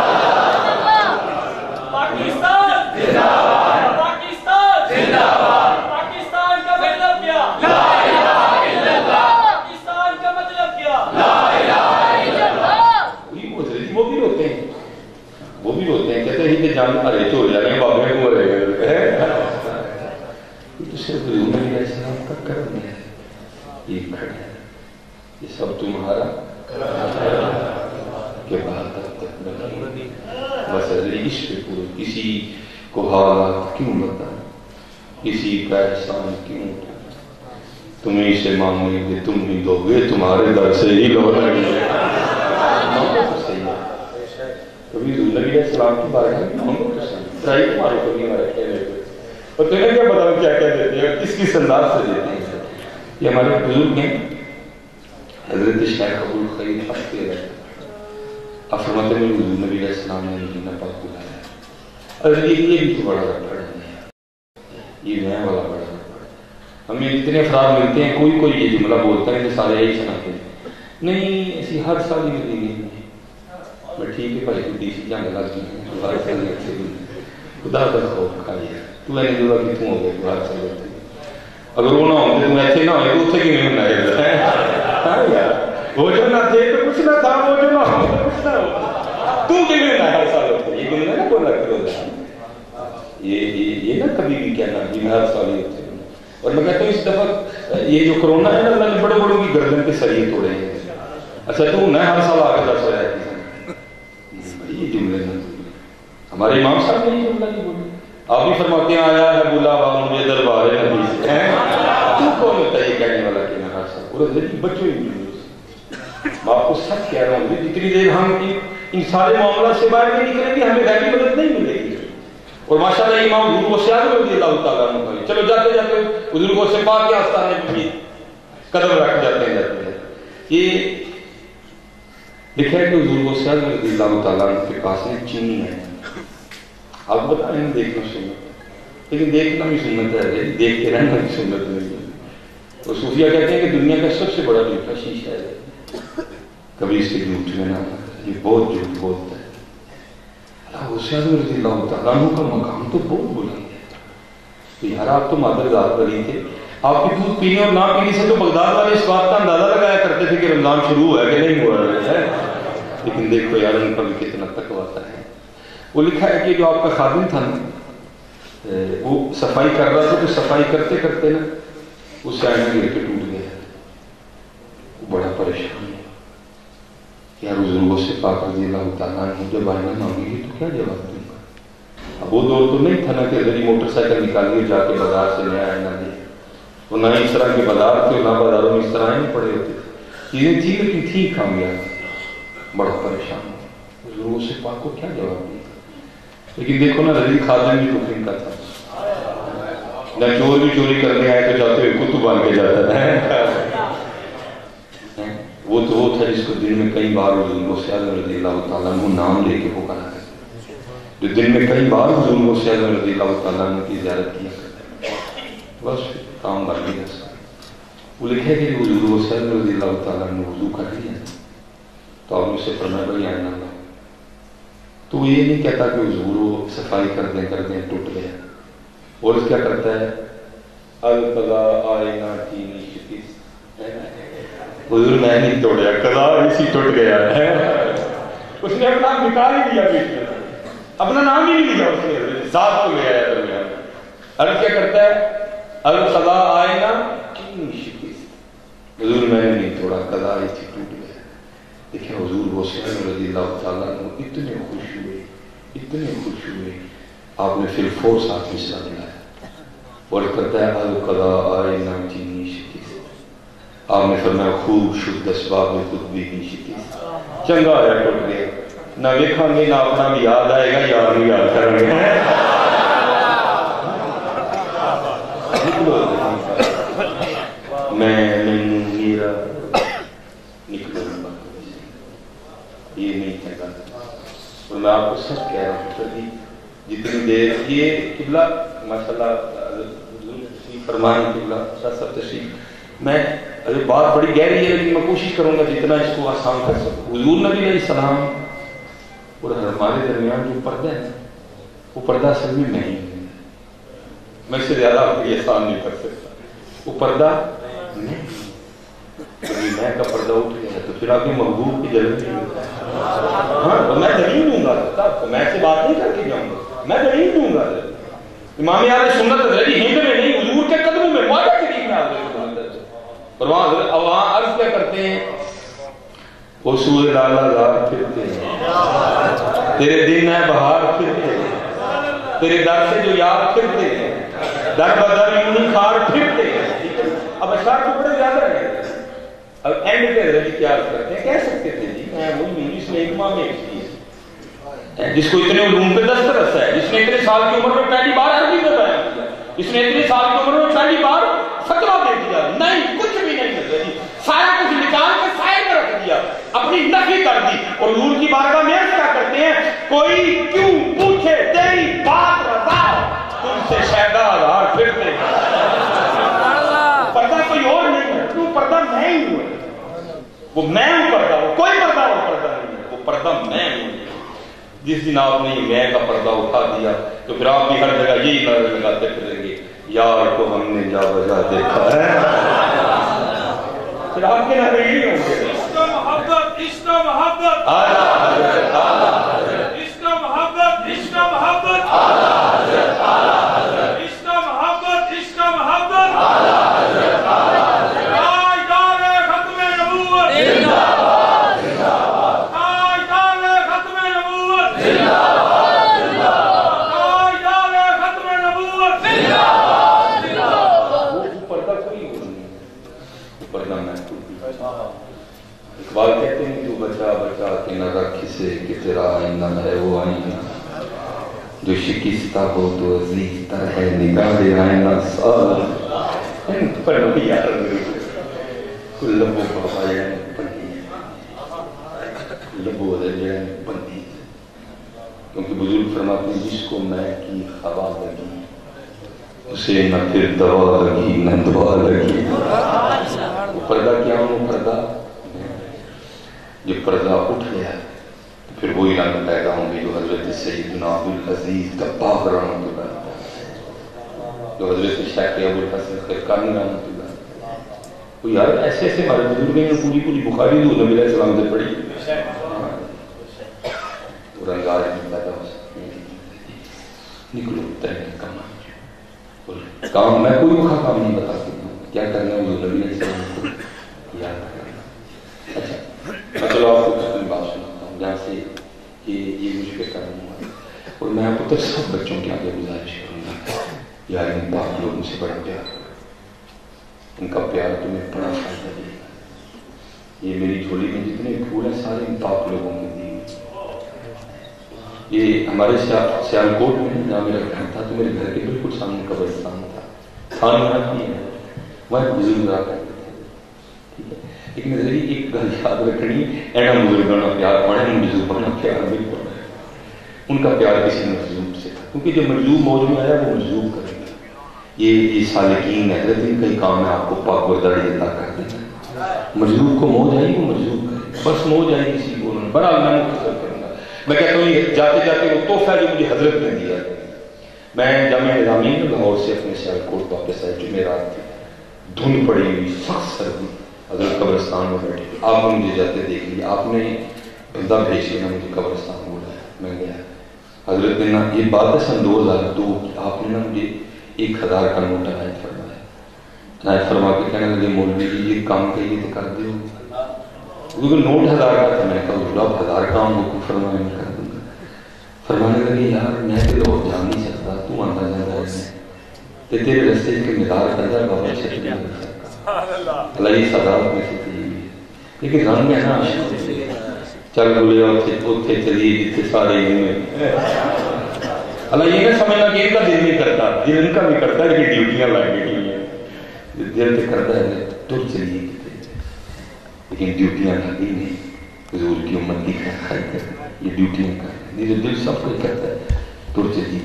پاکستان زندہ باد، پاکستان زندہ باد، پاکستان کا مطلب کیا؟ لا الہ الا اللہ، پاکستان کا مطلب کیا؟ لا الہ الا اللہ۔ وہ بھی روتے ہیں، وہ بھی روتے ہیں، کہتے ہیں کہ جان ارے تو جانے بابے کو رہے گئے، تو صرف حضور نبی علیہ السلام کا کرم ہے، یہ کھڑا ہے، یہ سب تمہارا کے بعد تک نہیں، بس اس پہ پورے کسی کو حالات کیوں بتائیں، کسی کا احسان کیوں اٹھائیں، تمہیں سے مانگیں گے تم ہی دو گے، تمہارے در سے ہی لوٹیں گے۔ کبھی حضور نبی علیہ السلام کی بارگاہ میں مانگو تو صحیح، ٹرائی مارو کبھی ہمارے کہنے پہ، اور تمہیں کیا بتاؤ کیا کیا دیتے ہیں، کس کس انداز سے دیتے ہیں۔ یہ ہمارے بزرگ ہیں، حضرت شیخ ابو الخیر ہنستے رہتے اب فرماتے ہیں حضور نبی علیہ السلام نے مدینہ پاک بلایا، اور یہ بھی تو بڑا رکھڑ ہے، یہ نیا والا بڑا رکھڑ، ہمیں جتنے افراد ملتے ہیں کوئی یہ جملہ بولتا ہے کہ سارے یہی سناتے ہیں، نہیں ایسی ہر سال ہی مدینے میں میں ٹھیک ہے بھائی کچھ ڈیسی جانے لگ گئی ہر سال سے خدا کا خوف کھا لیا تو میں نے جو کہ تم ہو گئے تو ہر سال ہوتے اگر وہ نہ ہوتے تو ایسے نہ ہوئے تو اتنے کی نہیں بنائے وہ جو نہ تھے تو کچھ نہ تھا، وہ جو نہ ہو تو کچھ نہ ہو، تو کی نہیں بنائے ہر سال ہوتے، یہ گننا نہ بولا کرو یہ نہ کبھی بھی کہنا جی میں ہر سال ہی ہوتے ہیں۔ اور میں کہتا ہوں اس دفعہ یہ جو کرونا ہے نا اللہ نے بڑے بڑوں کی گردن کے سریے توڑے ہیں، اچھا تو نہ ہر سال آ کے درس ہو جاتی یہ جملے نہ ہمارے امام صاحب نے یہ جملہ نہیں بولی، آپ بھی فرماتے ہیں آیا ہے بلاوا مجھے دربار نبی سے، تو کون ہوتا ہے یہ کہنے والا کہ میں ہر سال، اور بچوں ہی میں آپ کو سچ کہہ رہا ہوں جتنی دیر ہم ان سارے معاملات سے باہر نہیں نکلیں گے ہمیں غیبی مدد نہیں ملے گی۔ اور ماشاءاللہ امام حضور کو سیاض رضی اللہ تعالیٰ عنہ چلو جاتے جاتے بزرگوں سے پاک کے آستانے پہ بھی قدم رکھ جاتے ہیں۔ یہ لکھا ہے کہ حضور کو سیاض رضی اللہ تعالیٰ عنہ کے پاس میں چینی ہے، آپ بتائیں دیکھنا سنت، لیکن دیکھنا بھی سنت ہے، دیکھ کے رہنا بھی سنت نہیں ہے۔ اور صوفیہ کہتے ہیں کہ دنیا کا سب سے بڑا جھوٹا شیشہ ہے، کبھی اس کے جھوٹ میں نہ یہ بہت جھوٹ بولتا ہے۔ حسین رضی اللہ تعالیٰ عنہ کا مقام تو بہت بلند ہے یار، آپ تو مادر ذات بری تھے، آپ کی دودھ پینے اور نہ پینے سے تو بغداد والے اس بات کا اندازہ لگایا کرتے تھے کہ رمضان شروع ہوا ہے کہ نہیں ہوا ہے، لیکن دیکھو یار ان کا بھی کتنا تقویٰ ہے۔ وہ لکھا ہے کہ جو آپ کا خادم تھا نا وہ صفائی کر رہا تھا تو صفائی کرتے کرتے نا اس سے آئینہ گر کے ٹوٹ گیا، وہ بڑا پریشان ہے یار حضور سے پاک رضی اللہ تعالیٰ عنہ جب آئینہ مانگے گی تو کیا جواب دوں گا؟ اب وہ دور تو نہیں تھا نا کہ ذری موٹر سائیکل نکالیے جا کے بازار سے نیا آئینہ دے، وہ نہ اس طرح کے بازار تھے، نہ بازاروں میں اس طرح آئینے پڑے ہوتے تھے، چیزیں تھی لیکن تھی کامیاب، بڑا پریشان ہو حضور سے پاک کو کیا جواب دوں گا؟ لیکن دیکھو نا رضی خادم بھی تو ان کا تھا نہ، چور بھی چوری کرنے آئے تو جاتے ہوئے کتب بن کے جاتا تھا، وہ تو وہ تھا جس کو دن میں کئی بار حضور سے اعظم رضی اللہ تعالیٰ عنہ نام لے کے پکارا کرتے، جو دن میں کئی بار حضور سے اعظم رضی اللہ تعالیٰ عنہ کی زیارت کیا کرتے، بس کام بن گیا۔ وہ لکھے کہ حضور سے اعظم رضی اللہ تعالیٰ عنہ وضو کر لیا تو آپ مجھ سے فرمایا بھائی آئینہ لاؤ، تو وہ یہ نہیں کہتا کہ حضور وہ صفائی کر دیں ٹوٹ گیا، اور اس کیا کرتا ہے القضا آئینہ چینی شکست، حضور میں نہیں توڑیا، قضا اسی ٹوٹ گیا ہے، اس نے اپنا نام نکال ہی دیا بیچ میں، اپنا نام ہی نہیں لیا، اس نے ذات کو لے آیا درمیان، عرض کیا کرتا ہے القضا آئینہ چینی شکست، حضور میں نے نہیں توڑا، قضا اسی ٹوٹ گیا۔ دیکھیں حضور وہ رضی اللہ تعالیٰ عنہ اتنے خوش ہوئے، آپ نے پھر فور ساتھ مصرع دلایا اور کرتا ہے القضا آئینہ چینی شکست، آپ نے فرمایا خوب شد اسباب خود بھی نہیں شکست، چنگا آیا ٹوٹ گیا، نہ دیکھاں گے نہ اپنا بھی یاد آئے گا، یاد نہیں یاد کریں گے، میں میرا نکلو یہ نہیں کہتا، اور میں آپ کو سچ کہہ رہا ہوں جتنی دیر یہ قبلہ ماشاءاللہ فرمائیں قبلہ سب تشریف، میں بات بڑی گہری ہے لیکن میں کوشش کروں گا جتنا اس کو آسان کر سکوں۔ حضور نبی علیہ السلام اور ہمارے درمیان جو پردہ ہے وہ پردہ اصل میں نہیں ہے، میں اس سے زیادہ آپ کو یہ آسان نہیں کر سکتا، وہ پردہ نہیں، میں کا پردہ اٹھ گیا تو پھر آپ کے محبوب کی جلد نہیں ہوتا ہے، ہاں میں دلیل دوں گا، میں سے بات نہیں کر کے جاؤں گا، میں دلیل دوں گا، امام اہل سنت رضی ہند میں نہیں حضور کے قدموں میں معاہدہ شریف میں آپ اور وہاں عرض کیا کرتے ہیں اصول لالا زار پھرتے ہیں، تیرے دن ہے بہار پھرتے ہیں، تیرے در سے جو یاد پھرتے ہیں، در بدر یونی خار پھرتے ہیں۔ اب اشعار کو بڑے زیادہ رہے، اب اینڈ پہ رضی کیا عرض کرتے ہیں، کہہ سکتے تھے جی میں وہی ہوں جس نے اجماع میں ایک چیز، جس کو اتنے علوم پہ دسترس ہے، جس نے اتنے سال کی عمر میں پہلی بار عربی میں بیان کیا، جس نے اتنے سال کی عمر میں پہلی بار فتویٰ دے دیا، نہیں کچھ بھی نہیں ہے، سارا کچھ نکال کے سائے میں رکھ دیا، اپنی نفی کر دی، اور حضور کی بارگاہ میں کیا کرتے ہیں، کوئی کیوں پوچھے تیری بات رضا تم سے شہدا ہزار پھرتے ہیں، پردہ کوئی اور نہیں ہے، تو پردہ میں ہی ہوں، وہ میں ہوں پردہ، وہ کوئی پردہ اور پردہ نہیں ہے، وہ پردہ میں ہوں۔ جس دن آپ نے میں کا پردہ اٹھا دیا تو پھر آپ بھی ہر جگہ یہی نعرے لگاتے پھریں گے، یار کو ہم نے جا بجا دیکھا ہے، پھر آپ کے نعرے یہی ہوں گے، عشق و محبت، عشق و محبت، اعلیٰ حضرت، اعلیٰ حضرت، عشق و محبت، عشق و محبت، اعلیٰ حضرت، اعلیٰ حضرت، عشق و محبت، عشق و محبت، اعلیٰ حضرت، اعلیٰ حضرت، تاجدار ختم نبوت زندہ باد، زندہ باد، تاجدار ختم نبوت زندہ باد، زندہ باد، تاجدار ختم نبوت زندہ باد، زندہ باد۔ وہ پردہ کوئی نہیں، پردہ میں اقبال کہتے ہیں تو بچا بچا کے نہ رکھ اسے کہ تیرا آئینہ ہے وہ آئینہ، جو شکستہ ہو تو عزیز تر ہے نگاہ آئینہ سال، پر نبی یار کل لبو بابا یعنی پنی لبو رجعن پنی، کیونکہ بزرگ فرماتے ہیں جس کو میں کی خوا لگی اسے نہ پھر دوا لگی نہ دعا لگی، وہ پردہ کیا ہوں پردہ جب پردہ اٹھ گیا تو پھر وہی رنگ پیدا ہوں گے جو حضرت سیدنا عبدالعزیز دباغ رحمۃ اللہ، جو حضرت شیخ ابوالحسن خرقانی رحمۃ اللہ، وہ یار ایسے ایسے ہمارے بزرگ نے پوری بخاری تو نبی علیہ السلام سے پڑھی، وہ رنگ آج بھی پیدا ہو سکتے ہیں، نکلو تیرے کماں کام میں کوئی وقت کام نہیں بتا سکتا کیا کرنا ہے، حضور نبی علیہ السلام کو یاد کرنا۔ اچھا میں چلو آپ کو کچھ بات سناتا ہوں جہاں سے یہ مجھ پہ کرنا ہوا ہے، اور میں پتہ سب بچوں کے آگے گزارش کروں گا، یار ان پاک لوگوں سے بڑا پیار، ان کا پیار تمہیں بڑا فائدہ دے گا۔ یہ میری جھولی میں جتنے پھول ہیں سارے ان پاک لوگوں نے دیے۔ یہ ہمارے سیالکوٹ میں جہاں میرا گھر تھا تو میرے گھر کے بالکل سامنے قبرستان تھا، وہاں بزرگ رہا کرتے تھے، لیکن ذریعے ایک گل یاد رکھنی، اینا بزرگوں کا پیار پڑھے، ان بزرگوں کا پیار نہیں پڑھے، ان کا پیار کسی مجذوب سے تھا، کیونکہ جو مجذوب موج میں آیا وہ مجذوب کرے گا۔ یہ سالکین ہے، حضرت کئی کام ہے آپ کو پاک و داڑھی عطا کر دینا، مجذوب کو موج آئی وہ مجذوب کرے، بس موج آئی کسی کو انہوں نے بڑا میں مختصر کروں گا۔ میں کہتا ہوں جاتے جاتے وہ تحفہ جو مجھے حضرت نے دیا، میں جامعہ نظامی میں لاہور سے اپنے سیالکوٹ واپس آئے، جمعرات تھی، دھند پڑی ہوئی، سخت سردی، حضرت قبرستان میں بیٹھے، آپ نے مجھے جاتے دیکھ لیا، آپ نے بندہ بھیج کے نا مجھے قبرستان بلایا، میں گیا، حضرت نے نا یہ بات ہے سن 2002 کی، آپ نے نا مجھے 1000 کا نوٹ عنایت فرمایا، عنایت فرما کے کہنے لگے مولوی جی یہ کام کہیے تو کر دو، کیونکہ نوٹ 1000 کا تھا، میں نے کہا حضور آپ 1000 کام حکم فرمائے میں کر دوں گا۔ فرمانے لگے یار میں تو اور جان نہیں سکتا، تو آتا جاتا ہے تیرے رستے کے مدار کرتا بابا شکل نہیں کر سکتا، اللہ یہ صدارت میں سے تھی، لیکن رنگ ہے نا چل بولے اتھے چلیے جتنے سارے میں اللہ یہ نہ سمجھنا کہ ان کا دل نہیں کرتا، دل ان کا بھی کرتا ہے کہ ڈیوٹیاں لائے گئی ہیں، دل تو کرتا ہے تر چلیے لیکن ڈیوٹیاں لگی نہیں، حضور کی امت کی خیر یہ ڈیوٹیاں کر رہے ہیں، دل سب کچھ کرتا ہے تر چلیے،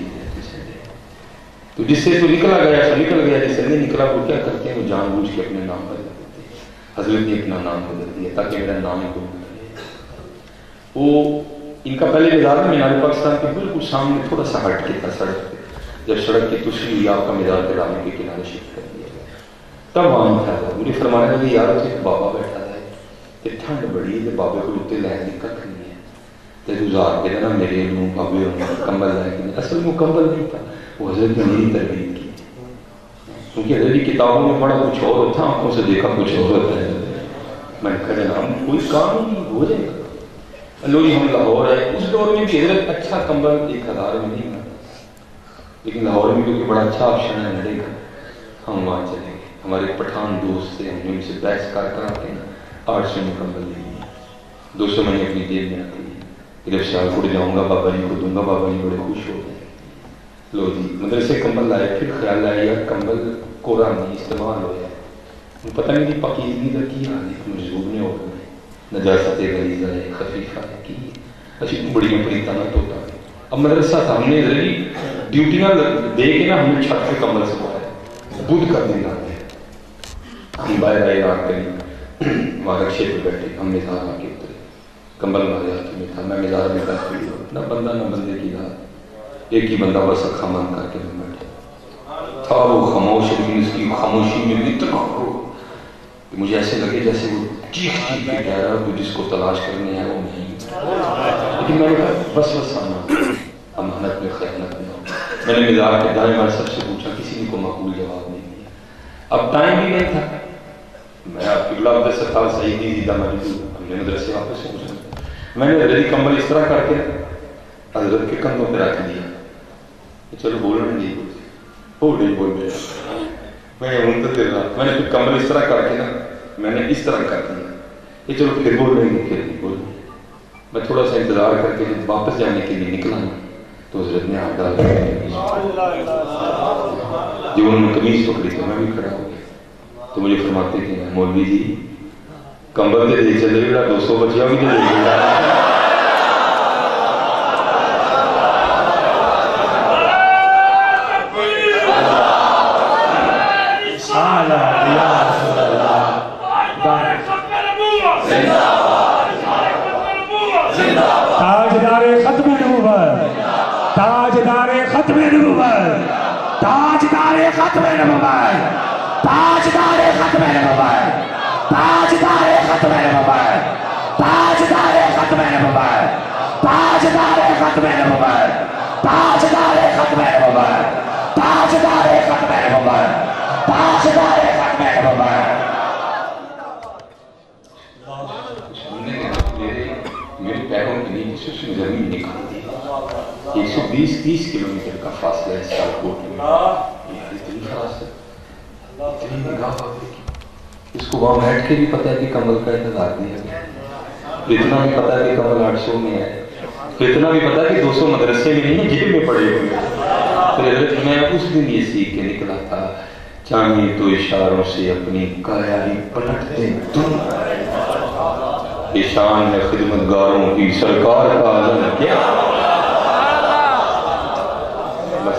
تو جس سے تو نکلا گیا سو نکل گیا، جس سے نہیں نکلا وہ کیا کرتے ہیں، وہ جان بوجھ کے اپنے نام بدل دیتے ہیں۔ حضرت نے اپنا نام بدل دیا تاکہ میرا نام ہی کوئی بدلے۔ وہ ان کا پہلے مزار میں مینار پاکستان کے بالکل سامنے تھوڑا سا ہٹ کے تھا سڑک پہ، جب سڑک کی تشریح ہوئی آپ کا مزار کرانے کے کنارے شفٹ کر دیا گیا، تب وہاں تھا مجھے فرمانے لگے یار اسے بابا بیٹھا ہے کہ ٹھنڈ بڑی ہے، بابے کو اتنے لہر دقت نہیں ہے، تو گزار کے نا میرے منہ بابے کمبل لائے کہ اصل میں کمبل نہیں تھا، وہ حضرت نے میری تربیت کی، کیونکہ حضرت کی کتابوں میں پڑھا کچھ اور ہوتا، آنکھوں سے دیکھا کچھ اور ہوتا ہے۔ میں نے کہا جناب کوئی کام نہیں ہو جائے گا، لو جی ہم لاہور آئے، اس دور میں بھی حضرت اچھا کمبل 1000 میں نہیں تھا، لیکن لاہور میں کیونکہ بڑا اچھا آپشن ہے ملے گا، ہم وہاں چلے گئے، ہمارے پٹھان دوست سے ہم نے ان سے بحث کر کے 800 میں کمبل لے لیا، 200 میں نے اپنی جیب میں رکھ لیا، جب سیالکوٹ جاؤں گا بابا جی کو دوں گا، بابا جی بڑے خوش ہو گئے، لو جی مدرسے کمبل لائے، پھر خیال آیا یار کمبل کوڑا نہیں استعمال ہو جائے، پتہ نہیں کہ پاکیزگی کا کی حال ہے، مجذوب نے ہو گئے، نجاست غلیظہ ہے خفیفہ ہے کی اچھی بڑی پریتا نہ توتا۔ اب مدرسہ تھا، ہم نے ڈیوٹیاں دے کے نا ہم نے چھت پہ کمبل سے پڑھایا، بدھ کا دن آتے ہم باہر آئے رات کے وہاں رکشے پہ بیٹھے، ہم مزار آ کے اترے، کمبل ہمارے ہاتھ میں تھا، میں مزار میں داخل ہوا، نہ بندہ نہ بندے کی رات، ایک ہی بندہ بس اکھا بند کر کے بیٹھا تھا، وہ خاموش، لیکن اس کی خاموشی میں اتنا کہ مجھے ایسے لگے جیسے وہ چیخ چیخ کے کہہ رہا ہے جس کو تلاش کرنے ہے وہ نہیں، لیکن میں نے کہا بس آنا امانت میں خیانت میں، میں نے مزار کے دائیں بائیں سب سے پوچھا، کسی نے کو معقول جواب نہیں دیا، اب ٹائم بھی نہیں تھا، میں آپ کی گلاب دس سال صحیح نہیں دیتا مجھے، ہم نے مدرسے واپس سے پوچھا، میں نے حضرت کمبل اس طرح کر کے حضرت کے کندھوں پہ رکھ دیا، چلو بولنے نہیں وہ نہیں بول رہے، میں منتظر رہا، میں نے پھر کمبل اس طرح کر کے نا میں نے اس طرح کر دیا کہ چلو پھر بول رہے ہیں، پھر نہیں بول رہے، میں تھوڑا سا انتظار کر کے جب واپس جانے کے لیے نکلا تو حضرت نے ہاتھ ڈال جب انہوں نے قمیض پکڑی تو میں بھی کھڑا ہو گیا، تو مجھے فرماتے کہ مولوی جی کمبل دے دے چلے گا 200 بچیا بھی دے دے تاجدار ختم نبوت، تاجدار ختم نبوت، تاجدار ختم نبوت، تاجدار ختم نبوت، تاجدار ختم نبوت، تاجدار ختم نبوت، تاجدار ختم نبوت، تاجدار ختم نبوت، تاجدار ختم نبوت، تاجدار ختم نبوت. میرے پیروں کے نیچے سے زمین نکال دی. 120-30 کلومیٹر کا فاصلہ ہے سیالکوٹ میں. اتنی فاصلہ، اتنی نگاہ آگے کی. اس کو وہاں بیٹھ کے بھی پتا ہے کہ کمل کا انتظار دیا گیا. اتنا بھی پتا ہے کہ کمل 800 میں ہے. اتنا بھی پتا ہے کہ 200 مدرسے میں نہیں ہے، جیب میں پڑے ہوئے. پھر حضرت میں اس دن یہ سیکھ کے نکلا تھا، چاہیے تو اشاروں سے اپنی کایا ہی پلٹ دیں تم. شان ہے خدمتگاروں کی سرکار کا عالم کیا. بس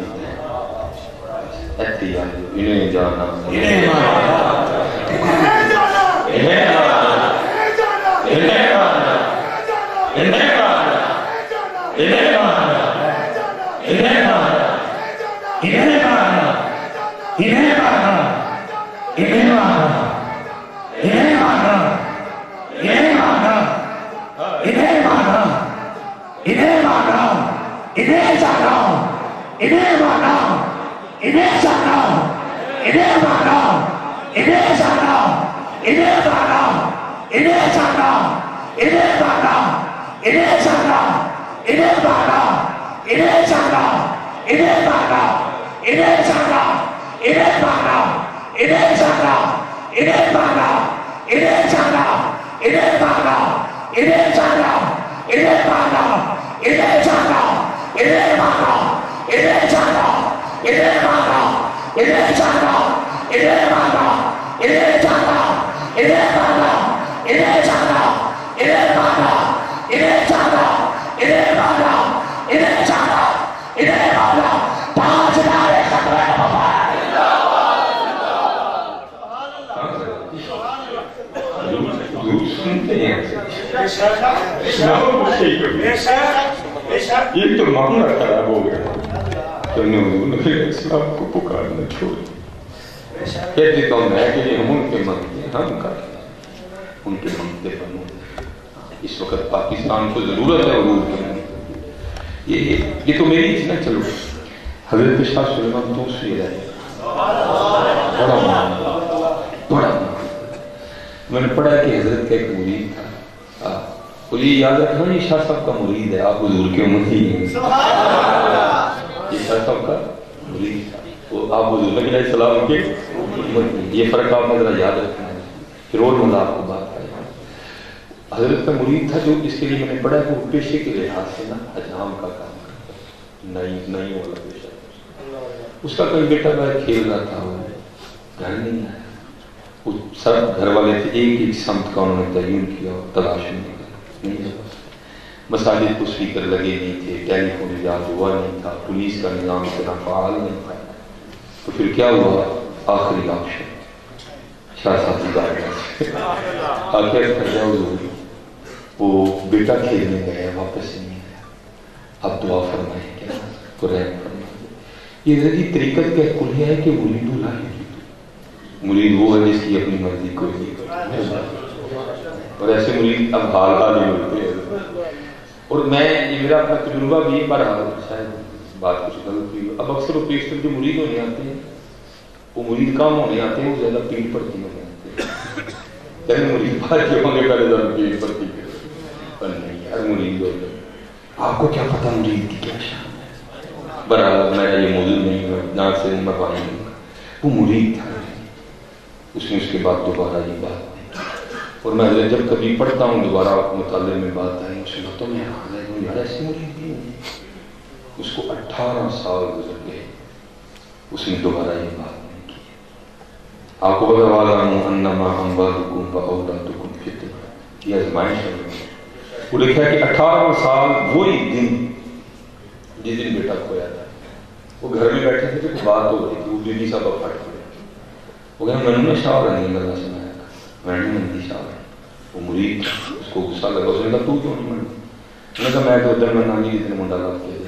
انہیں جانا، انہیں مانا، انہیں جانا، انہیں مانا، انہیں مانا، انہیں مانا، انہیں مانا، انہیں مانا، انہیں مانا، انہیں مانا، انہیں مانا، انہیں مانا، انہیں مانا، انہیں مانا، انہیں مانا، انہیں جانا، انہیں مانا، انہیں جانا، انہیں مانا، انہیں جانا، انہیں مانا، انہیں جانا، انہیں مانا، انہیں جانا، انہیں مانا، انہیں جانا، انہیں مانا، انہیں جانا، انہیں مانا، انہیں جانا، انہیں مانا، انہیں جانا، انہیں مانا، انہیں جانا، انہیں مانا، انہیں جانا، انہیں مانا، انہیں جانا، انہیں مانا، انہیں جانا، انہیں مانا، انہیں جانا، انہیں مانا، انہیں جانا، انہیں مانا، انہیں جانا، انہیں مانا، انہیں جانا، انہیں مانا. تاجدار ختم نبوت. یہ تو معاملہ خراب ہو گیا. تو نے حضور نبی اسلام کو پکارنا چھوڑ. کہتے تو میں کہ ہم ان کے منگتے ہم کرتے، ان کے منگتے پر منگتے. اس وقت پاکستان کو ضرورت ہے حضور کے منگتے. یہ تو میری تھی نا. چلو حضرت شاہ سلیمان توسی رہے، بڑا معاملہ، بڑا معاملہ. میں نے پڑھا کہ حضرت کا ایک مرید تھا. اور یہ یاد رکھنا یہ شاہ صاحب کا مرید ہے، آپ حضور کے امتی ہیں. یہ شاہ صاحب کا مرید تھا، وہ آپ حضور نبی علیہ السلام کے امتی ہیں. یہ فرق آپ نے ذرا یاد رکھنا ہے. پھر اور مطلب آپ کو بات آئے. حضرت کا مرید تھا جو اس کے لیے میں نے پڑھا کہ وہ پیشے کے لحاظ سے نا حجام کا کام کرتا، نہیں والا پیشہ. اس کا کوئی بیٹا بھائی کھیل رہا تھا، وہ گھر نہیں آیا. وہ سب گھر والے تھے، ایک سمت کا انہوں نے تعین کیا، تلاش نہیں. مساجد کو اسپیکر لگے نہیں تھے، ٹیلی فون ایجاد ہوا نہیں تھا، پولیس کا نظام اتنا فعال نہیں تھا. تو پھر کیا ہوا؟ آخری آپشن شاہ صاحب کی بات آخر کر جاؤ ضروری. وہ بیٹا کھیلنے گیا، واپس نہیں آیا. اب دعا فرمائیں کیا قرآن فرمائیں. یہ ذریعی طریقت کا کل ہے کہ مرید اللہ مرید وہ ہے جس کی اپنی مرضی کوئی نہیں کرتا. اور ایسے مرید اب حال نہیں ہوتے ہیں. اور میں یہ میرا اپنا تجربہ بھی ایک بار شاید بات کچھ غلط ہوئی. اب اکثر وہ پیشتر جو مرید ہونے آتے ہیں، وہ مرید کام ہونے آتے ہیں، وہ زیادہ پیٹ پڑتی ہونے آتے ہیں. یعنی مرید بات کے ہوں گے پہلے زیادہ پیٹ پڑتی ہے. پر نہیں یار، مرید ہو جائے. آپ کو کیا پتا مرید کی کیا شان ہے. برابر میرا یہ موضوع نہیں ہے، نہ سے میں بات نہیں. وہ مرید تھا، اس نے اس کے بعد دوبارہ یہ بات. اور میں جب کبھی پڑھتا ہوں دوبارہ مطالعے میں بات آئی، اس میں تو میں یار ایسی مرید بھی نہیں. اس کو 18 سال گزر گئے، اس نے دوبارہ یہ بات نہیں کی. آپ کو پتا وَاعْلَمُوا أَنَّمَا أَمْوَالُكُمْ وَأَوْلَادُكُمْ فِتْنَةٌ. یہ آزمائش ہے. وہ لکھا کہ 18 سال وہی دن جس دن بیٹا کھویا تھا. وہ گھر میں بیٹھے تھے، تو بات ہو رہی تھی. وہ بیوی صاحب پھٹ پڑے. وہ کہا میں نے شاور نہیں اللہ سنایا تھا، میں نے مندی شاور. وہ مرید اس کو غصہ لگا. اس نے کہا تو کیوں نہیں منڈی؟ میں نے کہا میں تو ادھر میں نانی جس نے منڈا لاپ کیا.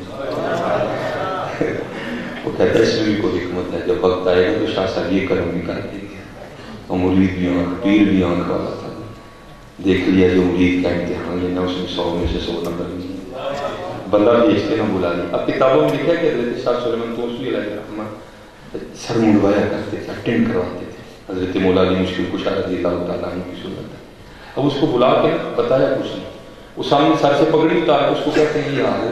وہ کہتا ہے اس میں بھی کوئی حکمت ہے، جب وقت آئے گا تو شاہ صاحب یہ کرم بھی کر دیں گے. اور مرید بھی آنکھ، پیر بھی آنکھ والا تھا. دیکھ لیا جو مرید کا امتحان لینا، اس میں 100 میں سے 100 نمبر نہیں. بندہ بھیجتے نہ بلا لیا. اب کتابوں میں لکھا ہے کہ حضرت شاہ سلیمان توسوی علیہ الرحمہ سر منڈوایا کرتے تھے, اٹینڈ کرواتے تھے. حضرت مولا علی مشکل کشا رضی اللہ تعالیٰ عنہ کی سنت ہے. اب اس کو بلا کے بتایا کچھ نہیں, وہ سامنے سر سے پگڑی اتار کے اس کو کہتے ہیں یار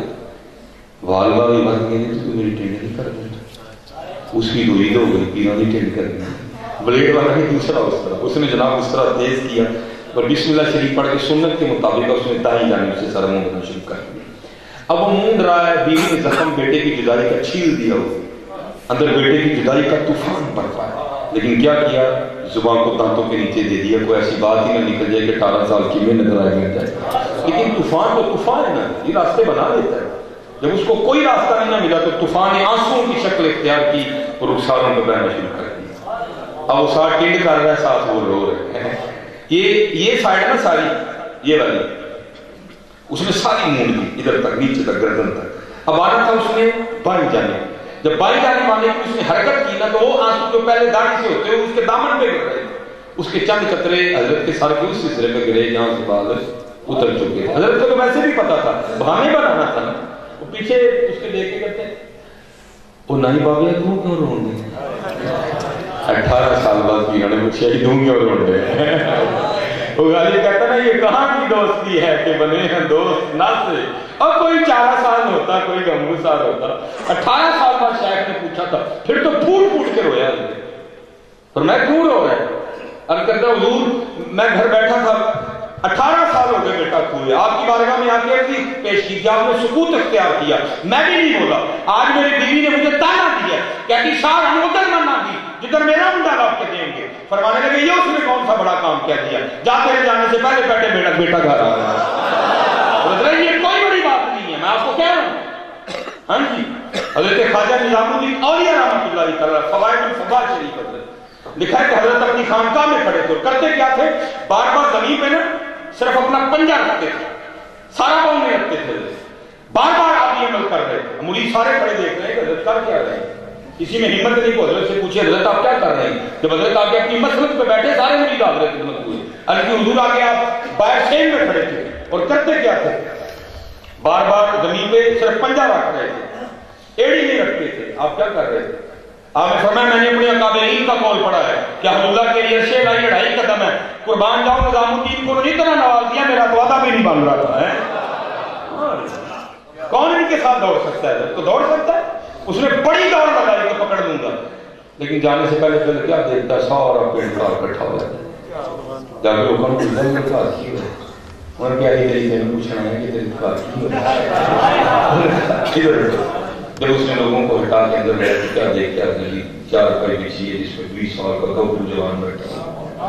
وال بھی بھر گئے تو میری ٹینڈ نہیں کر دیتا. اس کی روئی ہو گئی پیروں کی ٹینڈ کر دی. بلیڈ والا ہی دوسرا اس طرح, اس نے جناب اس طرح تیز کیا اور بسم اللہ شریف پڑھ کے سنت کے مطابق اس نے دائیں جانب سے سر منہ کرنا شروع کر دیا. اب وہ منہ رہا ہے, بیوی نے زخم بیٹے کی جدائی کا چھیل دیا, ہو اندر بیٹے کی جدائی کا طوفان برپا ہے. لیکن کیا کیا, زبان کو دانتوں کے نیچے دے دیا, کوئی ایسی بات ہی نہ نکل جائے کہ 18 سال کی میں نظر آئے مل جائے. لیکن طوفان تو طوفان ہے نا, یہ راستے بنا دیتا ہے. جب اس کو کوئی راستہ نہیں نہ ملا تو طوفان نے آنسوؤں کی شکل اختیار کی اور رخساروں کو بہنا شروع کر دیا. اب وہ ساتھ ٹینڈ کر رہا ہے, ساتھ وہ رو رہے ہیں. یہ سائڈ نا ساری یہ والی اس نے ساری مونڈ دی ادھر تک نیچے تک گردن تک. اب آنا تھا اس نے بائیں جانب. جب بائیں جانب آنے کی اس نے حرکت کی نا تو وہ آنسو جو پہلے داڑھی سے ہوتے ہیں اس کے دامن پہ گر رہے تھے. اس کے چند قطرے حضرت کے سر کے اس سلسلے میں گرے جہاں سے بال اتر چکے تھے. حضرت کو تو ویسے بھی پتا تھا, بہانے بنانا تھا نا. وہ پیچھے اس کے دیکھ کے کہتے ہیں وہ نہیں بابیا تم کیوں رو گے؟ 18 سال بعد پیروں نے پوچھا کہ تم کیوں رو رہے؟ وہ غالب کہتا نا یہ کہاں کی دوستی ہے کہ بنے ہیں دوست نہ سے. اب کوئی 4 سال ہوتا, کوئی غمگسار ہوتا. 18 سال بعد شیخ نے پوچھا تھا, پھر تو پھوٹ پھوٹ کے رویا. اور میں کیوں رو رہا ہے؟ اب کہتا حضور میں گھر بیٹھا تھا, 18 سال ہو گئے بیٹا کھوئے, آپ کی بارگاہ میں آ کے عرضی پیش کی کہ آپ نے سکوت اختیار کیا, میں بھی نہیں بولا. آج میری بیوی نے مجھے تانا دیا, کہتی شاہ ہم ادھر نہ دی جدھر میرا منڈا آپ کے دیں گے. فرمانے لگے یہ اس نے کون سا بڑا کام کیا دیا, جا تیرے جانے سے پہلے بیٹے بیٹا گھر آ رہا. یہ کوئی بڑی بات نہیں ہے, میں آپ کو کہہ رہا ہوں. ہاں جی, حضرت خواجہ نظام الدین اولیاء رحمۃ اللہ تعالیٰ فوائد الفضائل شریف حضرت لکھا ہے کہ حضرت اپنی خانقاہ میں کھڑے تھے, کرتے کیا تھے, بار بار زمین پہ نا صرف اپنا پنجہ رکھتے تھے, سارا پاؤں نہیں رکھتے تھے. بار بار آپ یہ عمل کر رہے تھے. مرید سارے کھڑے دیکھ رہے ہیں کہ حضرت کر کیا رہے ہیں. کسی میں ہمت نہیں کو حضرت سے پوچھے حضرت آپ کیا کر رہے ہیں. جب حضرت آگے اپنی مسلک پہ بیٹھے سارے مرید حاضر ہوئے. البتہ حضور آگے آپ باہر سین میں کھڑے تھے اور کرتے کیا تھے, بار بار زمین پہ صرف پنجہ رکھ رہے تھے, ایڑی نہیں رکھتے تھے. آپ کیا کر رہے تھے؟ آپ نے فرمایا میں نے اپنے اکابرین کا قول پڑھا ہے کہ اللہ کے لیے عرش الہی 2.5 قدم ہے, قربان جاؤ نظام الدین کو نہیں اتنا نواز دیا, میرا تو وعدہ بھی نہیں بن رہا تھا. کون ان کے ساتھ دوڑ سکتا ہے؟ تو دوڑ سکتا ہے. اس نے بڑی دوڑ لگائی تو پکڑ لوں گا, لیکن جانے سے پہلے کیا دیکھتا ہے, سارا پیٹ کار کٹھا ہوا ہے. جا کے لوگوں کو پوچھتا ہے کار کی ہو, انہوں نے کیا تیری سے پوچھنا ہے کہ تیری کار کی ہو. جب اس نے لوگوں کو ہٹا کے اندر بیٹھ کیا دیکھ کیا گلی 4 روپے بچی ہے جس میں 20 سال کا گبرو جوان بیٹھا.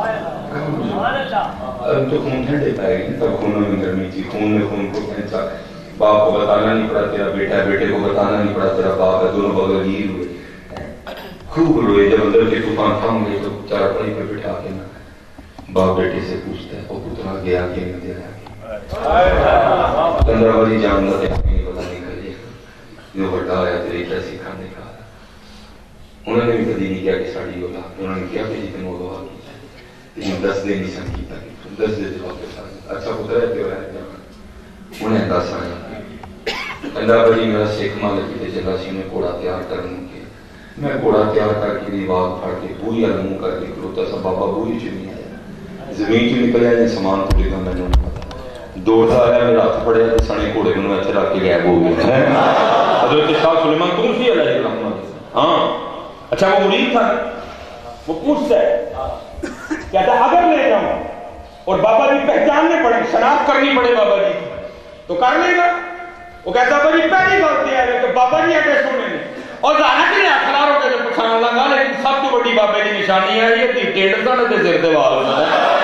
اب تو خون ٹھنڈے پائے گی, تب خونوں میں گرمی تھی, خون نے خون کو کھینچا. باپ کو بتانا نہیں پڑا تیرا بیٹا ہے, بیٹے کو بتانا نہیں پڑا تیرا باپ ہے, دونوں بغل گیر ہوئے, خوب روئے. جب اندر کے طوفان تھام گئے تو 4 پڑی پہ بٹھا کے نا باپ بیٹے سے پوچھتا ہے, وہ پترا گیا کہ نہیں دے رہا, 15 باری جان کا پتا نہیں کرے جو بڑا آیا تیرے کیا سکھانے کا. انہوں نے بھی کبھی نہیں کیا کہ ساڑی بولا, انہوں نے کیا کہ جتنے وہ دعا کی, لیکن 10 دن نہیں سن کیتا, 10 دن جواب کے ساتھ اچھا پتر ہے کیوں ہے. انہیں 10 آیا اللہ بڑی میرا سیکھ مالک کی جگہ سے انہیں کوڑا تیار کرنے کے, میں کوڑا تیار کر کے دیوار پھاڑ کے بوئی منہ کر کے کھلوتا سا بابا بوئی چنی آیا, زمین چ نکل آیا سامان توڑے گا, میں نے پتا دوڑتا آیا میرا ہاتھ پڑیا سنے کوڑے میں ایسے رکھ کے غائب ہو گیا. حضرت شاہ سلیمان توسی علیہ الرحمہ. ہاں اچھا وہ مرید تھا, وہ پوچھتا ہے کہتا ہے اگر لے جاؤں اور بابا جی پہچاننے پڑے, شناخت کرنی پڑے بابا جی تو کر لے گا. وہ کہتا ہے بھائی پہلی غلطی ہے کہ بابا جی ایڈریس سننے نے اور ظاہر کہ اخلاق ہو کے پچھان لگا, لیکن سب تو بڑی بابے کی نشانی ہے یہ ٹیڑھ ساڑھے تے سر تے وال ہوتا ہے.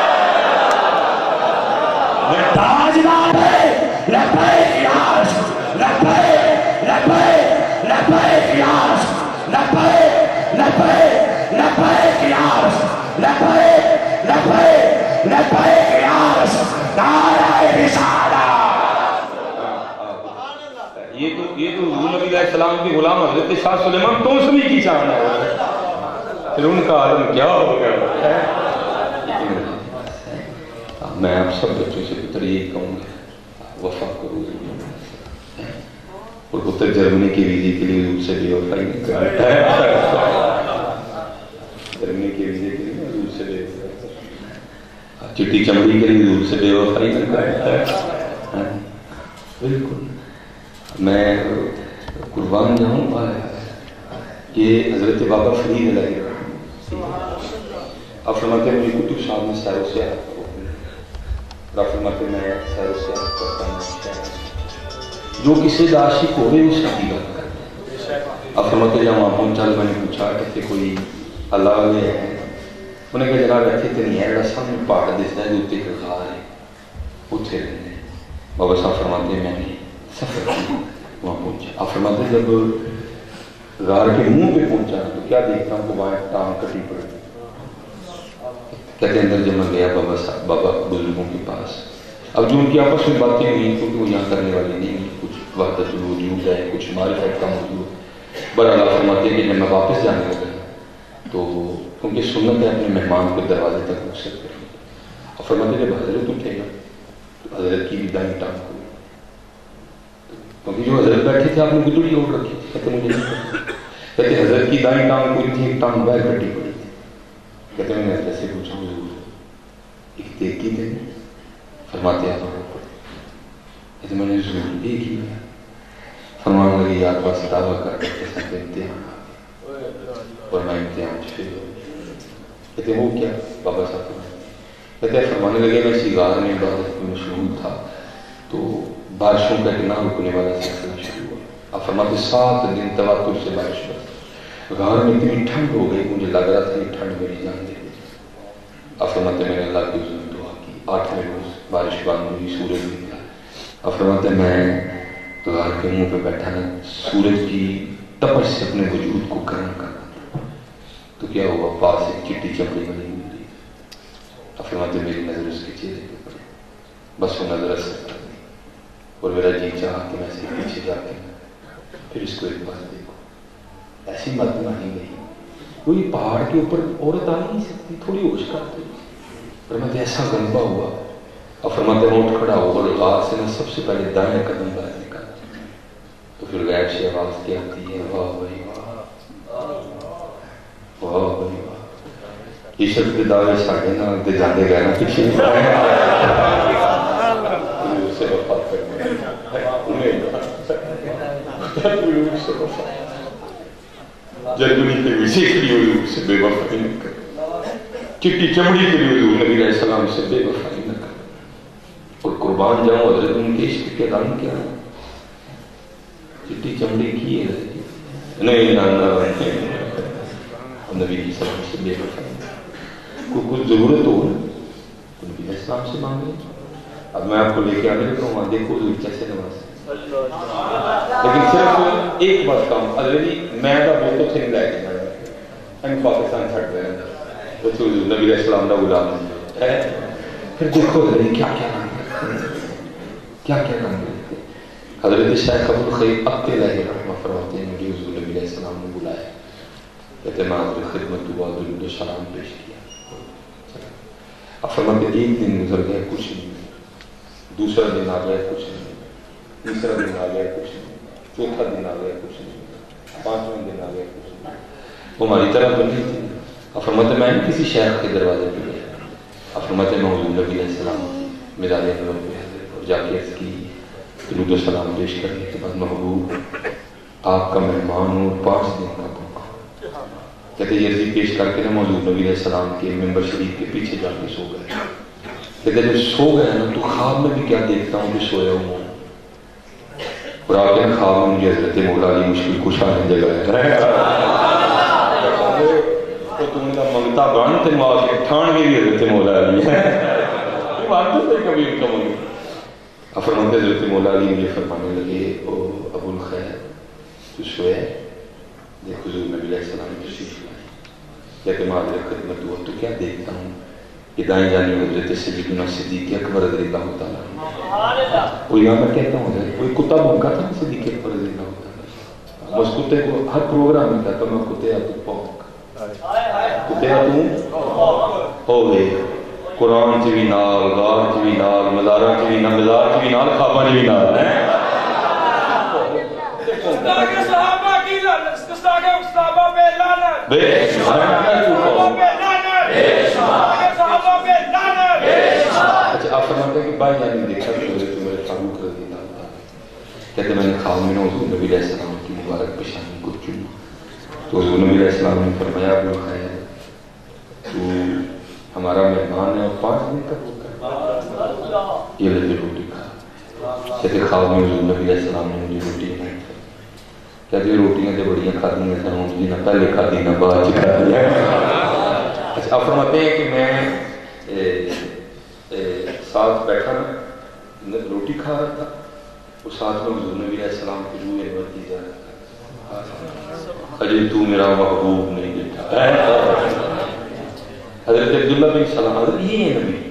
تاجدار لبیک یا رسول لبیک لبیک لبیک یا رسول لبیک لبیک لبیک یا رسول لبیک لبیک لبیک یا رسول نعرہ رسالہ. یہ تو حضور نبی علیہ السلام کی غلام حضرت شاہ سلیمان توسوی کی شان ہے. پھر ان کا عالم کیا ہو گیا. میں آپ سب بچوں سے پتر یہی کہوں گا, وفا کرو. اور پتر جرمنی کی ویزے کے لیے حضور سے بے وفائی نہیں کرتا ہے، جرمنی کے ویزے کے لیے حضور سے بے وفائی، چٹی چمڑی کے لیے حضور سے بے وفائی نہیں کرتا ہے۔ بالکل میں قربان جاؤں یہ حضرت بابا فرید علیہ آپ فرماتے ہیں مجھے کتب صاحب میں سیر و سیاحت آپ فرماتے ہیں میں سیر و سیاحت کرتا ہوں، جو کسی دا عاشق ہوئے اس کی بات کرتے ہیں۔ آپ فرماتے ہیں جب وہاں پہنچا میں نے پوچھا کہ کوئی اللہ علیہ ہے، انہیں کہا جناب ایتھے تے نہیں ہے، جڑا سامنے پہاڑ دسدا ہے اتنے ایک غار ہے اتنے رہنے۔ بابا صاحب فرماتے ہیں میں نے سفر کیا وہاں پہنچا۔ آپ فرماتے ہیں جب غار کے منہ پہ پہنچا تو کیا دیکھتا ہوں کہ وہاں ٹانگ کٹی پڑی، کہتے ہیں اندر جب میں گیا بابا بزرگوں کے پاس، اب جو ان کی آپس میں باتیں ہوئی کیونکہ وہ یہاں کرنے والی نہیں، کچھ وحدت الوجود ہے، کچھ معرفت کا موجود، بہرحال آپ فرماتے ہیں کہ جب میں واپس جانے لگا تو کیونکہ سنت ہے اپنے مہمان کو دروازے تک رخصت کریں، اور فرماتے جب حضرت اٹھے گا تو حضرت کی بھی دائیں ٹانگ کو، کیونکہ جو حضرت بیٹھے تھے آپ نے گدڑی اوڑھ رکھی تھی، کہتے مجھے نہیں پتا، کہتے حضرت کی دائیں ٹانگ کوئی تھی، ایک ٹانگ باہر کٹی پڑی تھی، کہتے میں نے حضرت سے پوچھا حضور ایک دیکھ کی دیں، فرماتے آپ کہتے میں نے ضرور ایک ہی ہے، فرمانے لگے یار بس دعویٰ کر کے ساتھ امتحان اور میں امتحان فیل ہو گیا۔ کہتے وہ کیا بابا صاحب کہتے ہیں فرمانے لگے میں اسی غار میں عبادت میں مشغول تھا تو بارشوں کا ایک نہ رکنے والا سلسلہ شروع ہوا۔ اب فرماتے 7 دن تواتر سے بارش ہوئی، غار میں اتنی ٹھنڈ ہو گئی مجھے لگ رہا تھا یہ ٹھنڈ میری جان دے گی۔ اب فرماتے میں نے اللہ کی حضور میں دعا کی، 8ویں روز بارش بند ہوئی، سورج نکلا۔ اب فرماتے میں غار کے منہ پہ بیٹھا نا، سورج کی تپش سے اپنے وجود کو گرم کر رہا تھا، تو کیا ہوا پاس ایک چٹی چمڑی بنی ہوئی تھی۔ اب فرماتے میری نظر اس کے چہرے پہ پڑی، بس وہ نظر اثر کر دی اور میرا جی چاہا کہ میں اس کے پیچھے جا کے پھر اس کو ایک بار دیکھو۔ ایسی مت مانی گئی، کوئی پہاڑ کے اوپر عورت آ نہیں سکتی، تھوڑی ہوش کرتے۔ فرماتے ایسا غلبہ ہوا، اور فرماتے اٹھ کھڑا ہو اور غار سے میں سب سے پہلے دائیں قدم باہر نکالا تو پھر غیر سے آواز کیا آتی ہے واہ بھائی واہ، واہ بھائی واہ، عشق کے دعوے ساڑھے نہ دے جانے گئے نا پیچھے سے وفات کرنے جرمنی کے ویزے کے لیے حضور سے بے وفائی نہ کر، چٹی چمڑی کے لیے حضور نبی علیہ السلام سے بے وفائی نہ کر، اور قربان جاؤں حضرت ان کے عشق کے رنگ کیا ہے، چٹی چمڑی کی ہے نہیں نبی کی سلام سے بے وفائی، کوئی کچھ ضرورت ہو تو نبی علیہ السلام سے مانگے۔ اب میں آپ کو لے کے آنے لگا ہوں، وہاں دیکھو حضور کیسے نوازے، لیکن صرف ایک بات کام حضرت جی میں تو بہت سے نہیں لائے گا پاکستان چھٹ گئے نبی علیہ السلام کا غلام ہے۔ پھر دیکھو حضرت کیا کیا رنگ کیا کیا رنگ حضرت شیخ ابو الخیر اکتے لائے رحمہ فرماتے ہیں مجھے حضور نبی علیہ السلام نے بلایا، کہتے میں آپ کی خدمت ہوا، درود و سلام پیش کیا۔ اب فرماتے ایک دن گزر گیا کچھ نہیں، دوسرا دن آ گیا کچھ نہیں، تیسرا دن آ گیا کچھ نہیں، چوتھا دن آ گیا کچھ نہیں، 5واں دن آ گیا کچھ نہیں، وہ ہماری طرح تو نہیں تھی۔ اب فرماتے میں نے کسی شیخ کے دروازے پہ گیا، اب فرماتے میں حضور نبی علیہ السلام میدان انور پہ اور جا کے عرض کی، درود و سلام پیش کرنے کے بعد محبوب آپ کا مہمان ہوں 5 دن کا بھوکا، کہتے یہ عرضی پیش کر کے نا حضور نبی علیہ السلام کے ممبر شریف کے پیچھے جا کے سو گئے۔ کہتے جب سو گئے نا تو خواب میں بھی کیا دیکھتا ہوں کہ سویا ہوں، اور آپ کے خواب میں مجھے حضرت مولا علی مشکل کشا نے جگایا تو تم نے منگتا بان تے ماں کے ٹھان میں بھی حضرت مولا علی ہے، مانتے تھے کبھی ان کا منگتا۔ اب فرماتے حضرت مولا علی مجھے فرمانے لگے او ابو الخیر تو سوئے، دیکھ حضور نبی علیہ السلام تشریف لائے، کہتے میں حضرت خدمت ہوا تو کیا دیکھتا ہوں کہ دائیں جانب حضرت سیدنا صدیق اکبر رضی اللہ تعالیٰ، وہ یہاں میں کہتا ہوں کوئی کتا بھونکا تھا صدیق اکبر رضی اللہ تعالیٰ، میں اس کتے کو ہر پروگرام میں کہتا ہوں میں کتے تو پونک کتے تو ہو گئے، قرآن چ بھی نال، غار چ بھی نال، مزاراں چ بھی نال، مزار چ بھی نال، خواباں چ بھی نال، गुस्ताखे सहाबा की लानत, गुस्ताखे सहाबा पे लानत, सहाबा पे लानत, गुस्ताखे सहाबा पे लानत। अच्छा आप फरमाते हैं कि भाई यानी देखा तो मेरे फारूक रज़ी अल्लाह अन्हु कहते मैंने ख्वाब में हुज़ूर नबी अलैहि सलाम की मुबारक पेशानी को चूमा तो हुज़ूर नबी अलैहि सलाम ने फरमाया अबू खैर तू हमारा मेहमान है और 5 दिन तक होकर ये ले रोटी खा। कहते ख्वाब में हुज़ूर नबी अलैहि सलाम ने मुझे रोटी बनाई कहते रोटियां तो बड़ियां खादी हैं ना पहले खादी ना बाद खादी। अच्छा आप फरमाते हैं कि मैं साथ बैठा ना रोटी खा रहा था और साथ में हुज़ूर नबी अलैहि सलाम की रूह बढ़ती जा रहा था अजय तू मेरा महबूब नहीं देखा। हज़रत अब्दुल्ला बिन सलाम हज़रत ये है नबी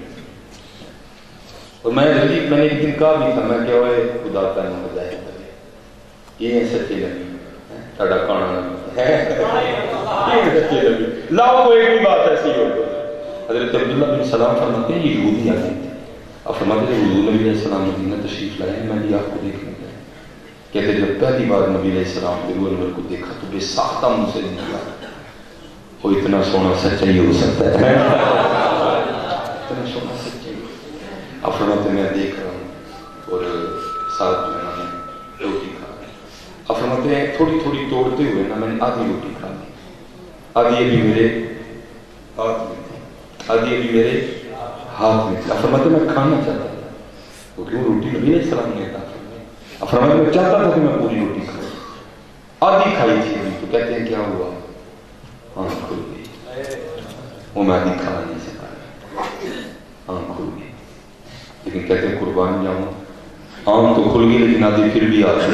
और मैंने एक दिन कहा भी था मैं क्या खुदा का नाम बताया ये है सच्चे नबी साडा खाना है सच्चे नबी लाओ कोई भी बात ऐसी हो। हज़रत अब्दुल्ला बिन सलाम फरमाते हैं ये यहूदी आ गए थे अब फरमाते हैं हुज़ूर नबी अलैहि सलाम मदीना तशरीफ लाए मैं भी आपको देखने गया कहते जब पहली बार नबी अलैहि सलाम के रूह अनवर को देखा तो बेसाख्ता मुंह से निकला वो इतना सोना सच्चा ही हो सकता है इतना सोना सच्चा ही। अब फरमाते मैं देख रहा हूँ और साथ जो है ना रोटी खा अब फरमाते हैं थोड़ी थोड़ी तोड़ते हुए ना मैंने आधी रोटी खा ली आधी अभी मेरे हाथ में थी आधी अभी मेरे हाथ में थी। अब फरमाते मैं खाना चाहता था वो क्यों रोटी नबी अलैहि सलाम ने कहा अब फरमाते मैं चाहता था कि मैं पूरी रोटी खाऊं आधी खाई थी तो कहते हैं क्या हुआ आँख खुल गई वो मैं आधी खा नहीं सका आँख खुल गई लेकिन कहते हैं कुर्बान जाऊं आँख तो खुल गई लेकिन आधी फिर भी आती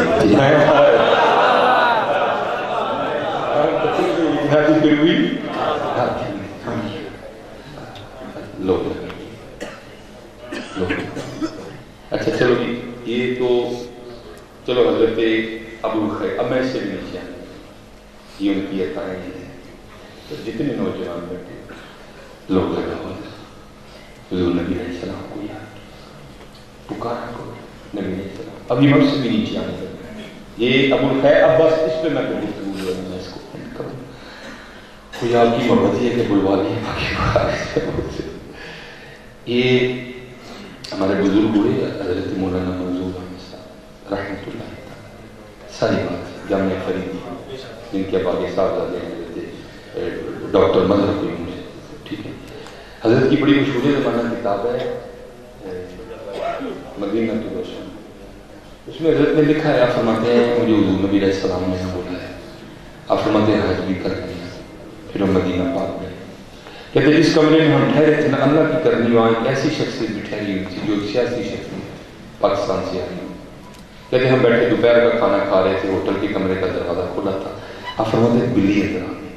फिर भी लो अच्छा चलो ये तो चलो हजरत अबू खैर अब मैं इससे भी नीचे आऊँ ये उनकी अताएं हैं तो जितने नौजवान बैठे लोग लगा हुज़ूर नबी अलैहि सलाम को याद पुकारा को नबी अलैहि सलाम अभी मैं उससे भी नीचे आने लगा ये अबू खैर अब बस इस पे मैं गुफ्तगू मैं इसको करूँ कोई आपकी मोहब्बत है कि बुलवा ली ये हमारे बुजुर्ग हुए हज़रत मौलाना मंजूर रहमतुल्लाह सारी बात जामिया फरीदी जिनके अब आगे साहबजादे हैं डॉक्टर मजहर कोई मुझे ठीक है हज़रत की बड़ी मशहूर ज़माना किताब है मदीना तो रोशन उसमें हज़रत ने लिखा है आप फरमाते हैं मुझे हुज़ूर नबी अलैहि सलाम ने बोला है आप फरमाते हैं हज भी कर लिया फिर हम मदीना पाक गए कहते जिस कमरे में हम ठहरे थे ना अल्लाह की करनी वहाँ एक ऐसी शख्सियत भी ठहरी हुई थी जो सियासी शख्सियत पाकिस्तान से आई कहते हम बैठे दोपहर का खाना खा रहे थे होटल के कमरे का दरवाजा खुला था आप फरमाते बिल्ली अंदर आ गई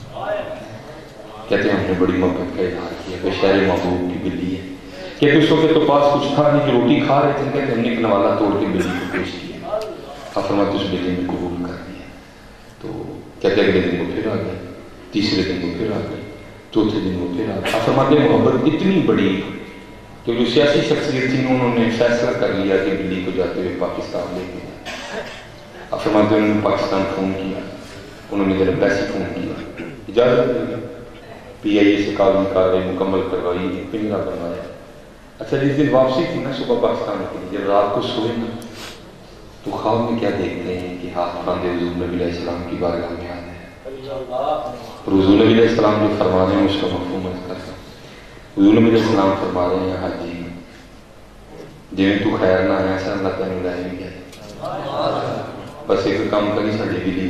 कहते हमने बड़ी मोहब्बत का इजहार किया बेशहरे महबूब की बिल्ली है कहते उस वक्त तो पास कुछ था नहीं जो रोटी खा रहे थे कहते हमने एक नवाला तोड़ के बिल्ली को पेश किया आप फरमाते उस बिल्ली ने कबूल कर दिया तो कहते अगले दिन वो फिर आ गए तीसरे दिन वो फिर आ गए चौथे दिन वो फिर आ गए आप फरमाते मोहब्बत इतनी बड़ी कि जो सियासी शख्सियत थी उन्होंने फैसला कर लिया कि बिल्ली को जाते हुए पाकिस्तान लेके जाए आप फरमाते उन्होंने पाकिस्तान फ़ोन किया उन्होंने जरा पैसे फ़ोन किया इजाज़त दी PIA से कानूनी कार्रवाई मुकम्मल करवाई पिंजरा बनवाया। अच्छा जिस दिन वापसी थी ना सुबह पाकिस्तान की जब रात को सोए ना तो ख्वाब में क्या देखते हैं कि हाथ बांधे हुज़ूर नबी अलैहि सलाम की बारगाह में आ गए और हुज़ूर नबी अलैहि सलाम जो फरमा रहे हैं उसका मफ़हूम करते हैं हुज़ूर नबी अलैहि सलाम फरमा रहे हैं हाजी जिवें तू खैर ना आया सा अल्लाह तैनूं लै भी गया बस एक काम करी साडी बिल्ली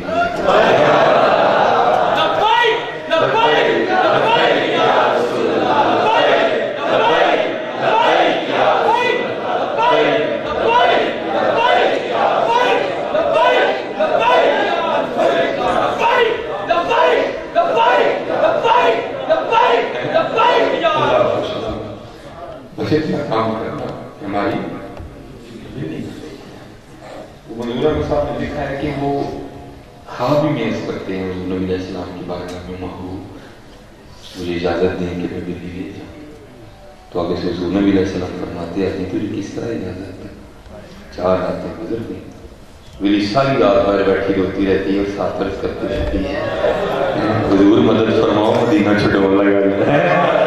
काम करना हमारी मंजूरा के साथ लिखा है कि वो ख्वाब भी में सकते हैं हुज़ूर नबी अलैहि सलाम की बारगाह में महबूब मुझे इजाज़त दें कि मैं बिल्ली ले जाऊँ तो आगे से हुज़ूर नबी अलैहि सलाम फरमाते हैं तुझे किस तरह इजाज़त है 4 रातें गुजर गई میری ساری رات بھر بیٹھی روتی رہتی ہے اور ساتھ عرض کرتی رہتی ہے حضور مدد فرماؤ مدینہ چھٹو لگا رہا ہے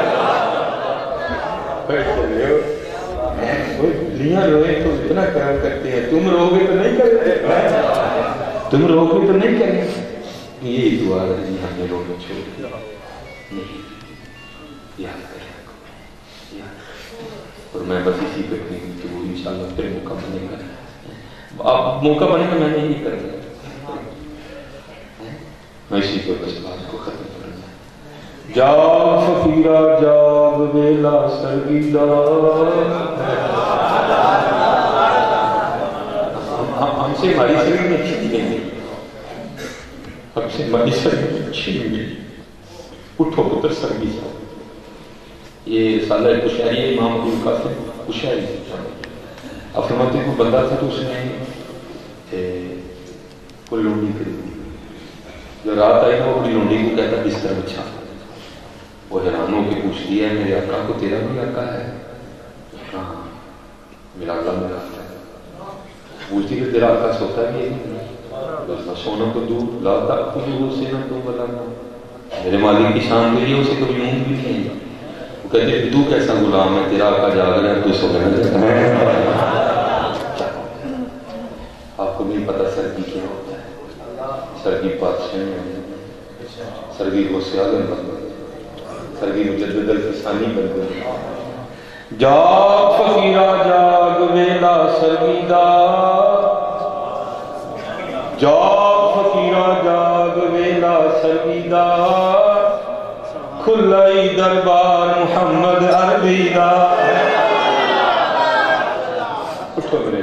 دنیا روئے تو اتنا کرم کرتے ہیں، تم رو گے تو نہیں کرتے، تم رو گے تو نہیں کریں گے۔ یہی دعا ہے جی ہمیں رونا چھوڑ نہیں، یاد کریں اور میں بس اسی پہ کہوں کہ وہ انشاءاللہ پھر موقع بنے گا، اب موقع بنے گا میں نہیں کرنا، میں اسی پہ بس بات کو ختم کرنا۔ جاگ فقیرہ جاگ ویلا سرگیدہ، ہم سے ہماری سرگی میں اچھی نہیں گئی، ہم سے ہماری سرگی میں اچھی نہیں گئی، اٹھو پتر سرگی صاحب۔ یہ رسالہ قشیری ہے، امام ابو القاسم قشیری سے اب فرماتے ہیں کوئی بندہ تھا تو اس نے کوئی لونڈی خریدی، جو رات آئی نا وہ اپنی لونڈی کو کہتا بستر بچھا، وہ حیران ہو کے پوچھ دیا ہے میرے آقا کو تیرا بھی آقا ہے؟ کہاں میرا اللہ میرا آقا ہے۔ پوچھتی کہ تیرا آقا سوتا بھی ہے؟ بس سونا تو دور لاتا کچھ سے نہ تو بلانا، میرے مالک کی شان کے لیے اسے کبھی اونگ بھی نہیں ہے۔ وہ کہتے ہیں تو کیسا غلام ہے، تیرا آقا جاگ رہا ہے تو سو رہا۔ آپ کو نہیں پتا سرگی کیا ہوتا ہے، سرگی بادشاہ، سرگی کو سیاغن بن گئی، سرگی مجدد الفسانی بن گئی۔ جاگ فقیرہ جاگ ویلا سرگیدہ، جاگ فقیرہ جاگ ویلا سرگیدہ، کھلائی دربار محمد عربی دا۔ اٹھو میرے